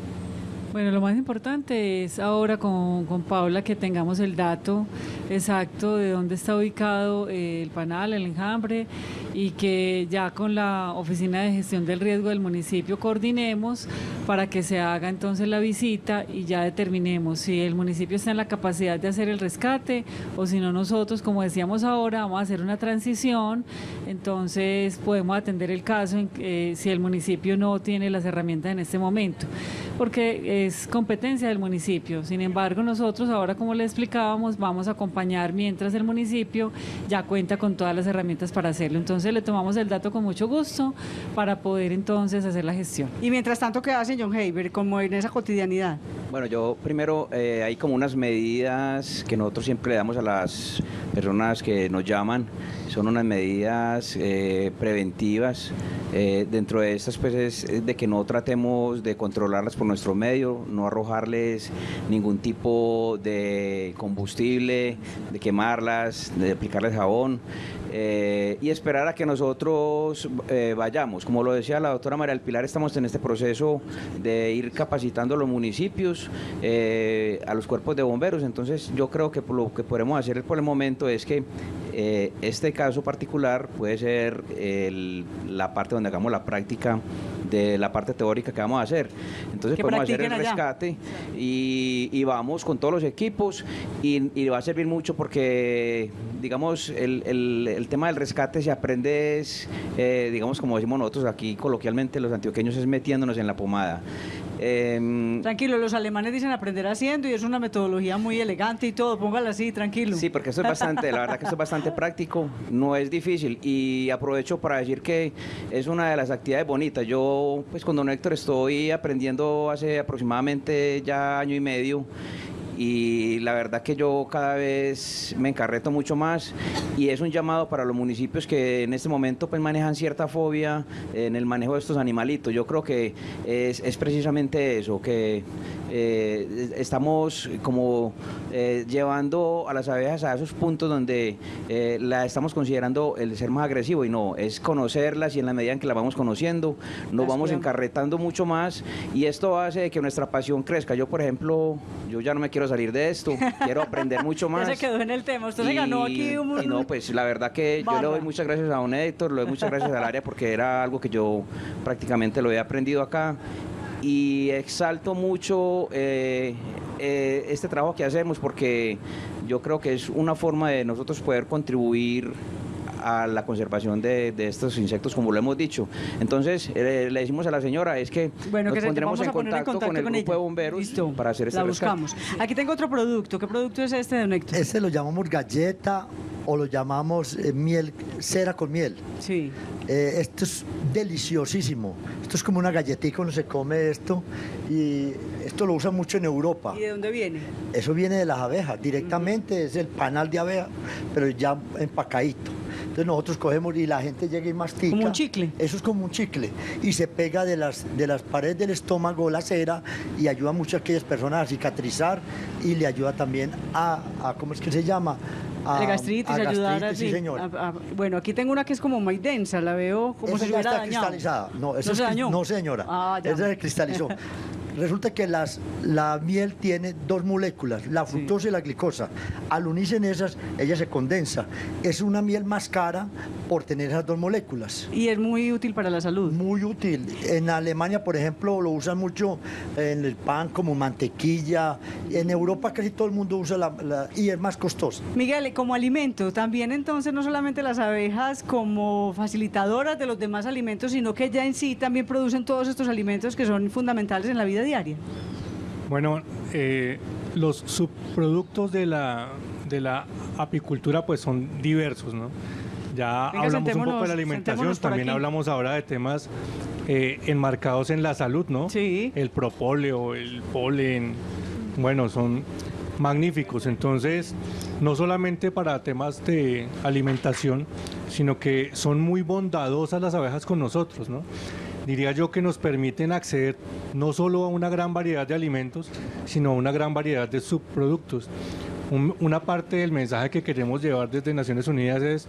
Bueno, lo más importante es ahora con, con Paula que tengamos el dato exacto de dónde está ubicado eh, el panal, el enjambre, y que ya con la Oficina de Gestión del Riesgo del municipio coordinemos para que se haga entonces la visita y ya determinemos si el municipio está en la capacidad de hacer el rescate o si no nosotros, como decíamos ahora, vamos a hacer una transición, entonces podemos atender el caso en, eh, si el municipio no tiene las herramientas en este momento, porque es competencia del municipio. Sin embargo, nosotros ahora, como le explicábamos, vamos a acompañar mientras el municipio ya cuenta con todas las herramientas para hacerlo. Entonces le tomamos el dato con mucho gusto para poder entonces hacer la gestión. Y mientras tanto, ¿qué hace John Haber como en esa cotidianidad? Bueno, yo primero eh, hay como unas medidas que nosotros siempre le damos a las personas que nos llaman, son unas medidas eh, preventivas. Eh, dentro de estas pues es de que no tratemos de controlarlas por nuestro medio, no arrojarles ningún tipo de combustible, de quemarlas, de aplicarles jabón. Eh, y esperar a que nosotros eh, vayamos. Como lo decía la doctora María del Pilar, estamos en este proceso de ir capacitando a los municipios, eh, a los cuerpos de bomberos. Entonces yo creo que lo que podemos hacer por el momento es que eh, este caso particular puede ser el, la parte donde hagamos la práctica de la parte teórica que vamos a hacer. Entonces podemos hacer el rescate y, y vamos con todos los equipos y, y va a servir mucho porque, digamos, el, el, el tema del rescate se aprende, es, eh, digamos, como decimos nosotros aquí coloquialmente los antioqueños, es metiéndonos en la pomada. Eh, tranquilo, los alemanes dicen aprender haciendo y es una metodología muy elegante y todo, póngalo así, tranquilo. Sí, porque esto es bastante, la verdad que esto es bastante práctico, no es difícil y aprovecho para decir que es una de las actividades bonitas. Yo, pues con don Héctor estoy aprendiendo hace aproximadamente ya año y medio y la verdad que yo cada vez me encarreto mucho más y es un llamado para los municipios que en este momento pues manejan cierta fobia en el manejo de estos animalitos. Yo creo que es, es precisamente eso, que eh, estamos como eh, llevando a las abejas a esos puntos donde eh, la estamos considerando el ser más agresivo y no, es conocerlas y en la medida en que las vamos conociendo nos vamos encarretando mucho más y esto hace que nuestra pasión crezca. Yo, por ejemplo, yo ya no me quiero salir de esto, quiero aprender mucho más. Ya se quedó en el tema, usted se ganó aquí un... Y no, pues la verdad que barra. Yo le doy muchas gracias a don Héctor, le doy muchas gracias al área porque era algo que yo prácticamente lo he aprendido acá y exalto mucho eh, eh, este trabajo que hacemos porque yo creo que es una forma de nosotros poder contribuir a la conservación de, de estos insectos, como lo hemos dicho. Entonces, eh, le decimos a la señora, es que bueno, nos que pondremos en en contacto, en contacto con el con grupo ella. de bomberos. Listo. Para hacer este la buscamos. Rescate. Aquí tengo otro producto. ¿Qué producto es este, don Héctor? Este lo llamamos galleta o lo llamamos eh, miel, cera con miel. Sí. Eh, esto es deliciosísimo. Esto es como una galletita, uno se come esto y esto lo usan mucho en Europa. ¿Y de dónde viene? Eso viene de las abejas, directamente uh-huh. Es el panal de abeja, pero ya empacadito. Entonces nosotros cogemos y la gente llega y mastica. ¿Como un chicle? Eso es como un chicle. Y se pega de las, de las paredes del estómago la cera y ayuda mucho a aquellas personas a cicatrizar y le ayuda también a, a ¿cómo es que se llama? A, gastritis, a ayudar a, sí, señor. A, a, bueno, aquí tengo una que es como muy densa, la veo como esa si ya hubiera está dañado. cristalizada. No, eso ¿No es, se dañó? No, señora. Ah, ya. Esa se cristalizó. Resulta que las, la miel tiene dos moléculas, la fructosa sí. y la glicosa. Al unirse en esas, ella se condensa. Es una miel más cara por tener esas dos moléculas. Y es muy útil para la salud. Muy útil. En Alemania, por ejemplo, lo usan mucho en el pan como mantequilla. En Europa casi todo el mundo usa la, la y es más costosa. Miguel, como alimento, también entonces no solamente las abejas como facilitadoras de los demás alimentos, sino que ya en sí también producen todos estos alimentos que son fundamentales en la vida diaria. Bueno, eh, los subproductos de la, de la apicultura pues son diversos, ¿no? Ya Venga, hablamos un poco de la alimentación, también hablamos ahora de temas eh, enmarcados en la salud, ¿no? Sí. El propóleo, el polen, bueno, son magníficos. Entonces, no solamente para temas de alimentación, sino que son muy bondadosas las abejas con nosotros, ¿no? Diría yo que nos permiten acceder no solo a una gran variedad de alimentos, sino a una gran variedad de subproductos. Un, una parte del mensaje que queremos llevar desde Naciones Unidas es,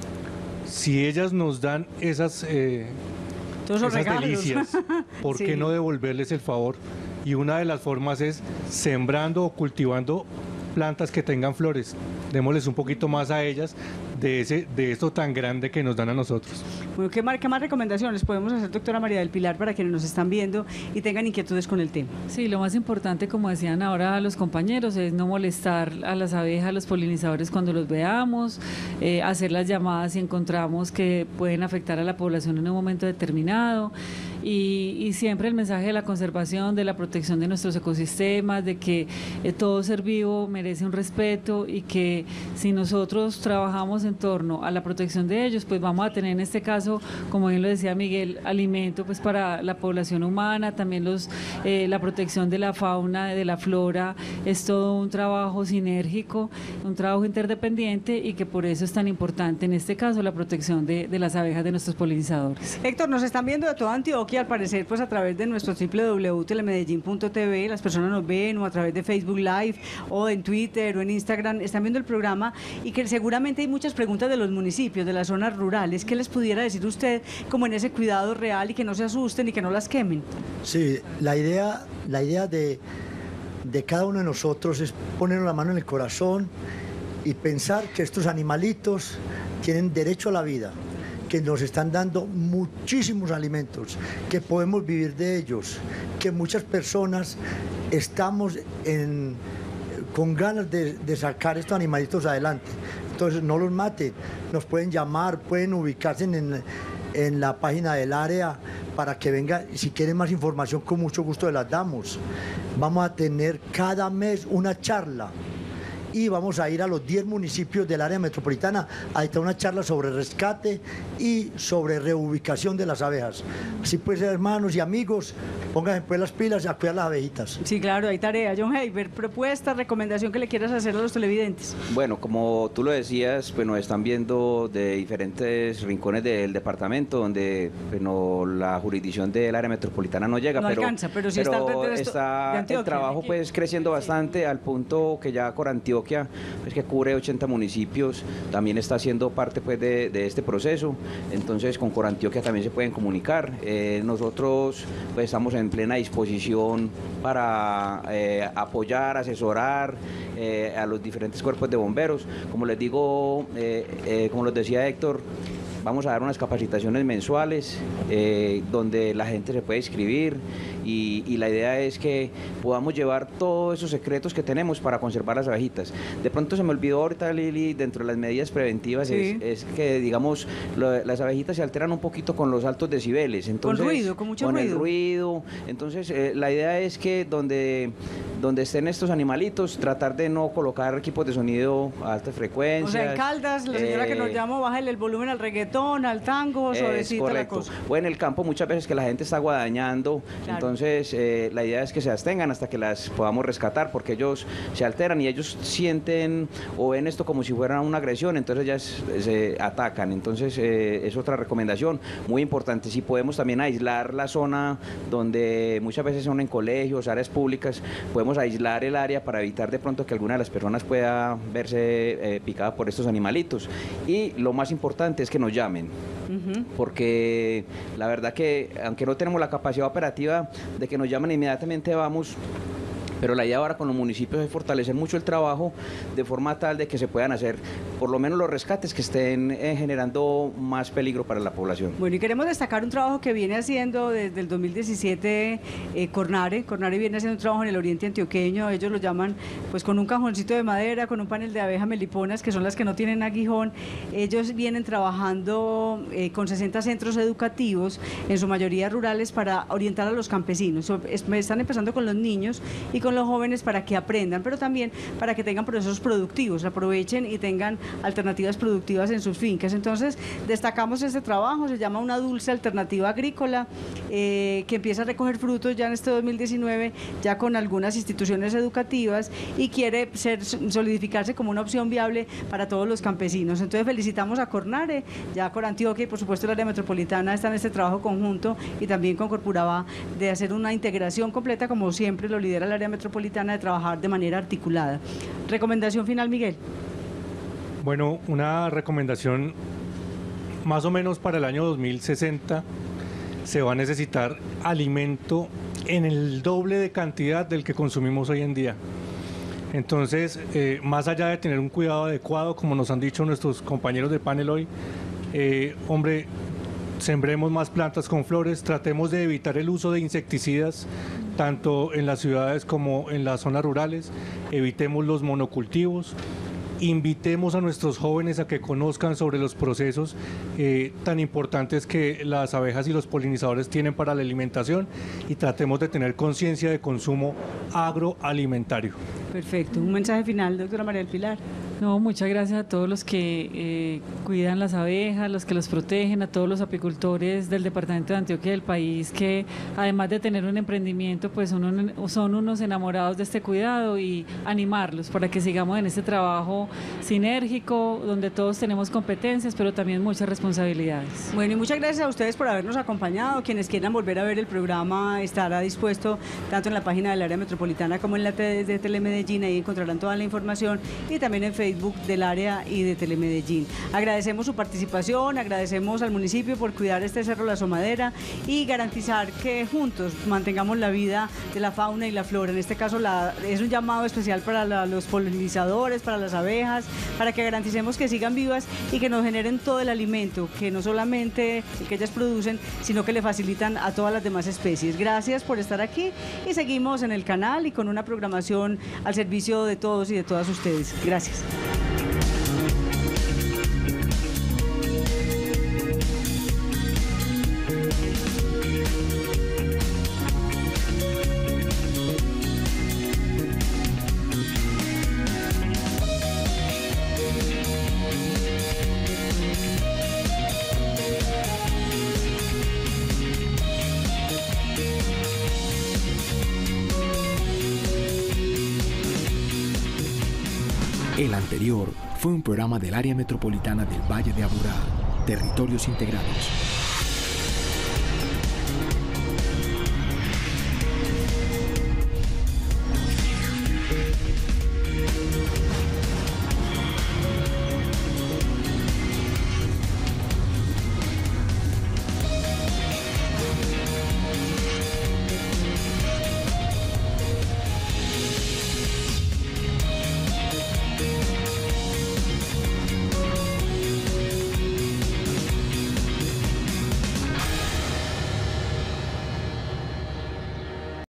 si ellas nos dan esas, eh, esas delicias, ¿por qué sí. no devolverles el favor? Y una de las formas es sembrando o cultivando plantas que tengan flores. Démosles un poquito más a ellas de ese de esto tan grande que nos dan a nosotros. Bueno, ¿qué más, qué más recomendaciones podemos hacer, doctora María del Pilar, para quienes nos están viendo y tengan inquietudes con el tema? Sí, lo más importante, como decían ahora los compañeros, es no molestar a las abejas, a los polinizadores cuando los veamos, eh, hacer las llamadas si encontramos que pueden afectar a la población en un momento determinado. y, y siempre el mensaje de la conservación, de la protección de nuestros ecosistemas, de que eh, todo ser vivo merece un respeto y que si nosotros trabajamos en torno a la protección de ellos, pues vamos a tener en este caso, como bien lo decía Miguel, alimento pues para la población humana, también los eh, la protección de la fauna, de la flora, es todo un trabajo sinérgico, un trabajo interdependiente y que por eso es tan importante en este caso la protección de, de las abejas de nuestros polinizadores. Héctor, nos están viendo de toda Antioquia, al parecer pues a través de nuestro doble u doble u doble u punto telemedellín punto t v, las personas nos ven o a través de Facebook Live o en Twitter o en Instagram, están viendo el programa y que seguramente hay muchas preguntas de los municipios, de las zonas rurales. ¿Qué les pudiera decir usted como en ese cuidado real y que no se asusten y que no las quemen? Sí, la idea, la idea de, de cada uno de nosotros es poner la mano en el corazón y pensar que estos animalitos tienen derecho a la vida, que nos están dando muchísimos alimentos, que podemos vivir de ellos, que muchas personas estamos en, con ganas de, de sacar estos animalitos adelante. Entonces no los maten, nos pueden llamar, pueden ubicarse en, en la página del área para que venga, si quieren más información con mucho gusto les damos. Vamos a tener cada mes una charla y vamos a ir a los diez municipios del área metropolitana a dictar una charla sobre rescate y sobre reubicación de las abejas. Así pues, hermanos y amigos, pónganse pues las pilas a cuidar las abejitas. Sí, claro, hay tarea. John Heiber, propuesta, recomendación que le quieras hacer a los televidentes. Bueno, como tú lo decías, pues nos están viendo de diferentes rincones del departamento donde pues, no, la jurisdicción del área metropolitana no llega, no pero, alcanza, pero sí pero está, de está el trabajo pues creciendo bastante al punto que ya Corantioquia, pues, que cubre ochenta municipios, también está haciendo parte pues, de, de este proceso. Entonces con Corantioquia también se pueden comunicar. Eh, nosotros pues, estamos en plena disposición para eh, apoyar, asesorar eh, a los diferentes cuerpos de bomberos. Como les digo, eh, eh, como les decía Héctor, vamos a dar unas capacitaciones mensuales eh, donde la gente se puede inscribir y, y la idea es que podamos llevar todos esos secretos que tenemos para conservar las abejitas. De pronto se me olvidó ahorita, Lili, dentro de las medidas preventivas sí. es, es que, digamos, lo, las abejitas se alteran un poquito con los altos decibeles. Entonces, con ruido, con mucho con ruido. el ruido. Entonces, eh, la idea es que donde, donde estén estos animalitos, tratar de no colocar equipos de sonido a altas frecuencias. O sea, en Caldas, la señora eh, que nos llamó, bájale el volumen al reggaetón, al tango, suavecita la cosa. O en el campo muchas veces que la gente está guadañando, claro. Entonces eh, la idea es que se abstengan hasta que las podamos rescatar, porque ellos se alteran y ellos sienten o ven esto como si fuera una agresión, entonces ellas se atacan. Entonces eh, es otra recomendación muy importante. Si podemos también aislar la zona donde muchas veces son en colegios, áreas públicas, podemos aislar el área para evitar de pronto que alguna de las personas pueda verse eh, picada por estos animalitos. Y lo más importante es que nos llamen. Uh-huh. Porque la verdad que aunque no tenemos la capacidad operativa de que nos llamen inmediatamente vamos, pero la idea ahora con los municipios es fortalecer mucho el trabajo de forma tal de que se puedan hacer por lo menos los rescates que estén eh, generando más peligro para la población. Bueno, y queremos destacar un trabajo que viene haciendo desde el dos mil diecisiete eh, Cornare. Cornare viene haciendo un trabajo en el oriente antioqueño, ellos lo llaman pues con un cajoncito de madera, con un panel de abejas meliponas, que son las que no tienen aguijón. Ellos vienen trabajando eh, con sesenta centros educativos, en su mayoría rurales, para orientar a los campesinos. Están empezando con los niños y con los jóvenes para que aprendan, pero también para que tengan procesos productivos, aprovechen y tengan alternativas productivas en sus fincas. Entonces destacamos este trabajo, se llama Una Dulce Alternativa Agrícola, eh, que empieza a recoger frutos ya en este dos mil diecinueve, ya con algunas instituciones educativas, y quiere ser, solidificarse como una opción viable para todos los campesinos. Entonces felicitamos a Cornare, ya Corantioquia y por supuesto el área metropolitana está en este trabajo conjunto, y también con Corpuraba, de hacer una integración completa, como siempre lo lidera el área metropolitana, de trabajar de manera articulada. Recomendación final, Miguel. Bueno, una recomendación más o menos para el año dos mil sesenta se va a necesitar alimento en el doble de cantidad del que consumimos hoy en día. Entonces, eh, más allá de tener un cuidado adecuado, como nos han dicho nuestros compañeros de panel hoy, eh, hombre, sembremos más plantas con flores, tratemos de evitar el uso de insecticidas tanto en las ciudades como en las zonas rurales, evitemos los monocultivos invitemos a nuestros jóvenes a que conozcan sobre los procesos eh, tan importantes que las abejas y los polinizadores tienen para la alimentación y tratemos de tener conciencia de consumo agroalimentario. Perfecto. Un mensaje final, doctora María del Pilar. No, muchas gracias a todos los que eh, cuidan las abejas, los que los protegen, a todos los apicultores del departamento de Antioquia del país que además de tener un emprendimiento pues son, un, son unos enamorados de este cuidado y animarlos para que sigamos en este trabajo sinérgico donde todos tenemos competencias pero también muchas responsabilidades. Bueno, y muchas gracias a ustedes por habernos acompañado. Quienes quieran volver a ver el programa estará dispuesto tanto en la página del área metropolitana como en la de Telemedellín, ahí encontrarán toda la información y también en Facebook Facebook del área y de Telemedellín. Agradecemos su participación, agradecemos al municipio por cuidar este Cerro La Asomadera y garantizar que juntos mantengamos la vida de la fauna y la flora. En este caso la, es un llamado especial para la, los polinizadores, para las abejas, para que garanticemos que sigan vivas y que nos generen todo el alimento, que no solamente el que ellas producen, sino que le facilitan a todas las demás especies. Gracias por estar aquí y seguimos en el canal y con una programación al servicio de todos y de todas ustedes. Gracias. El anterior fue un programa del área metropolitana del Valle de Aburrá, Territorios Integrados.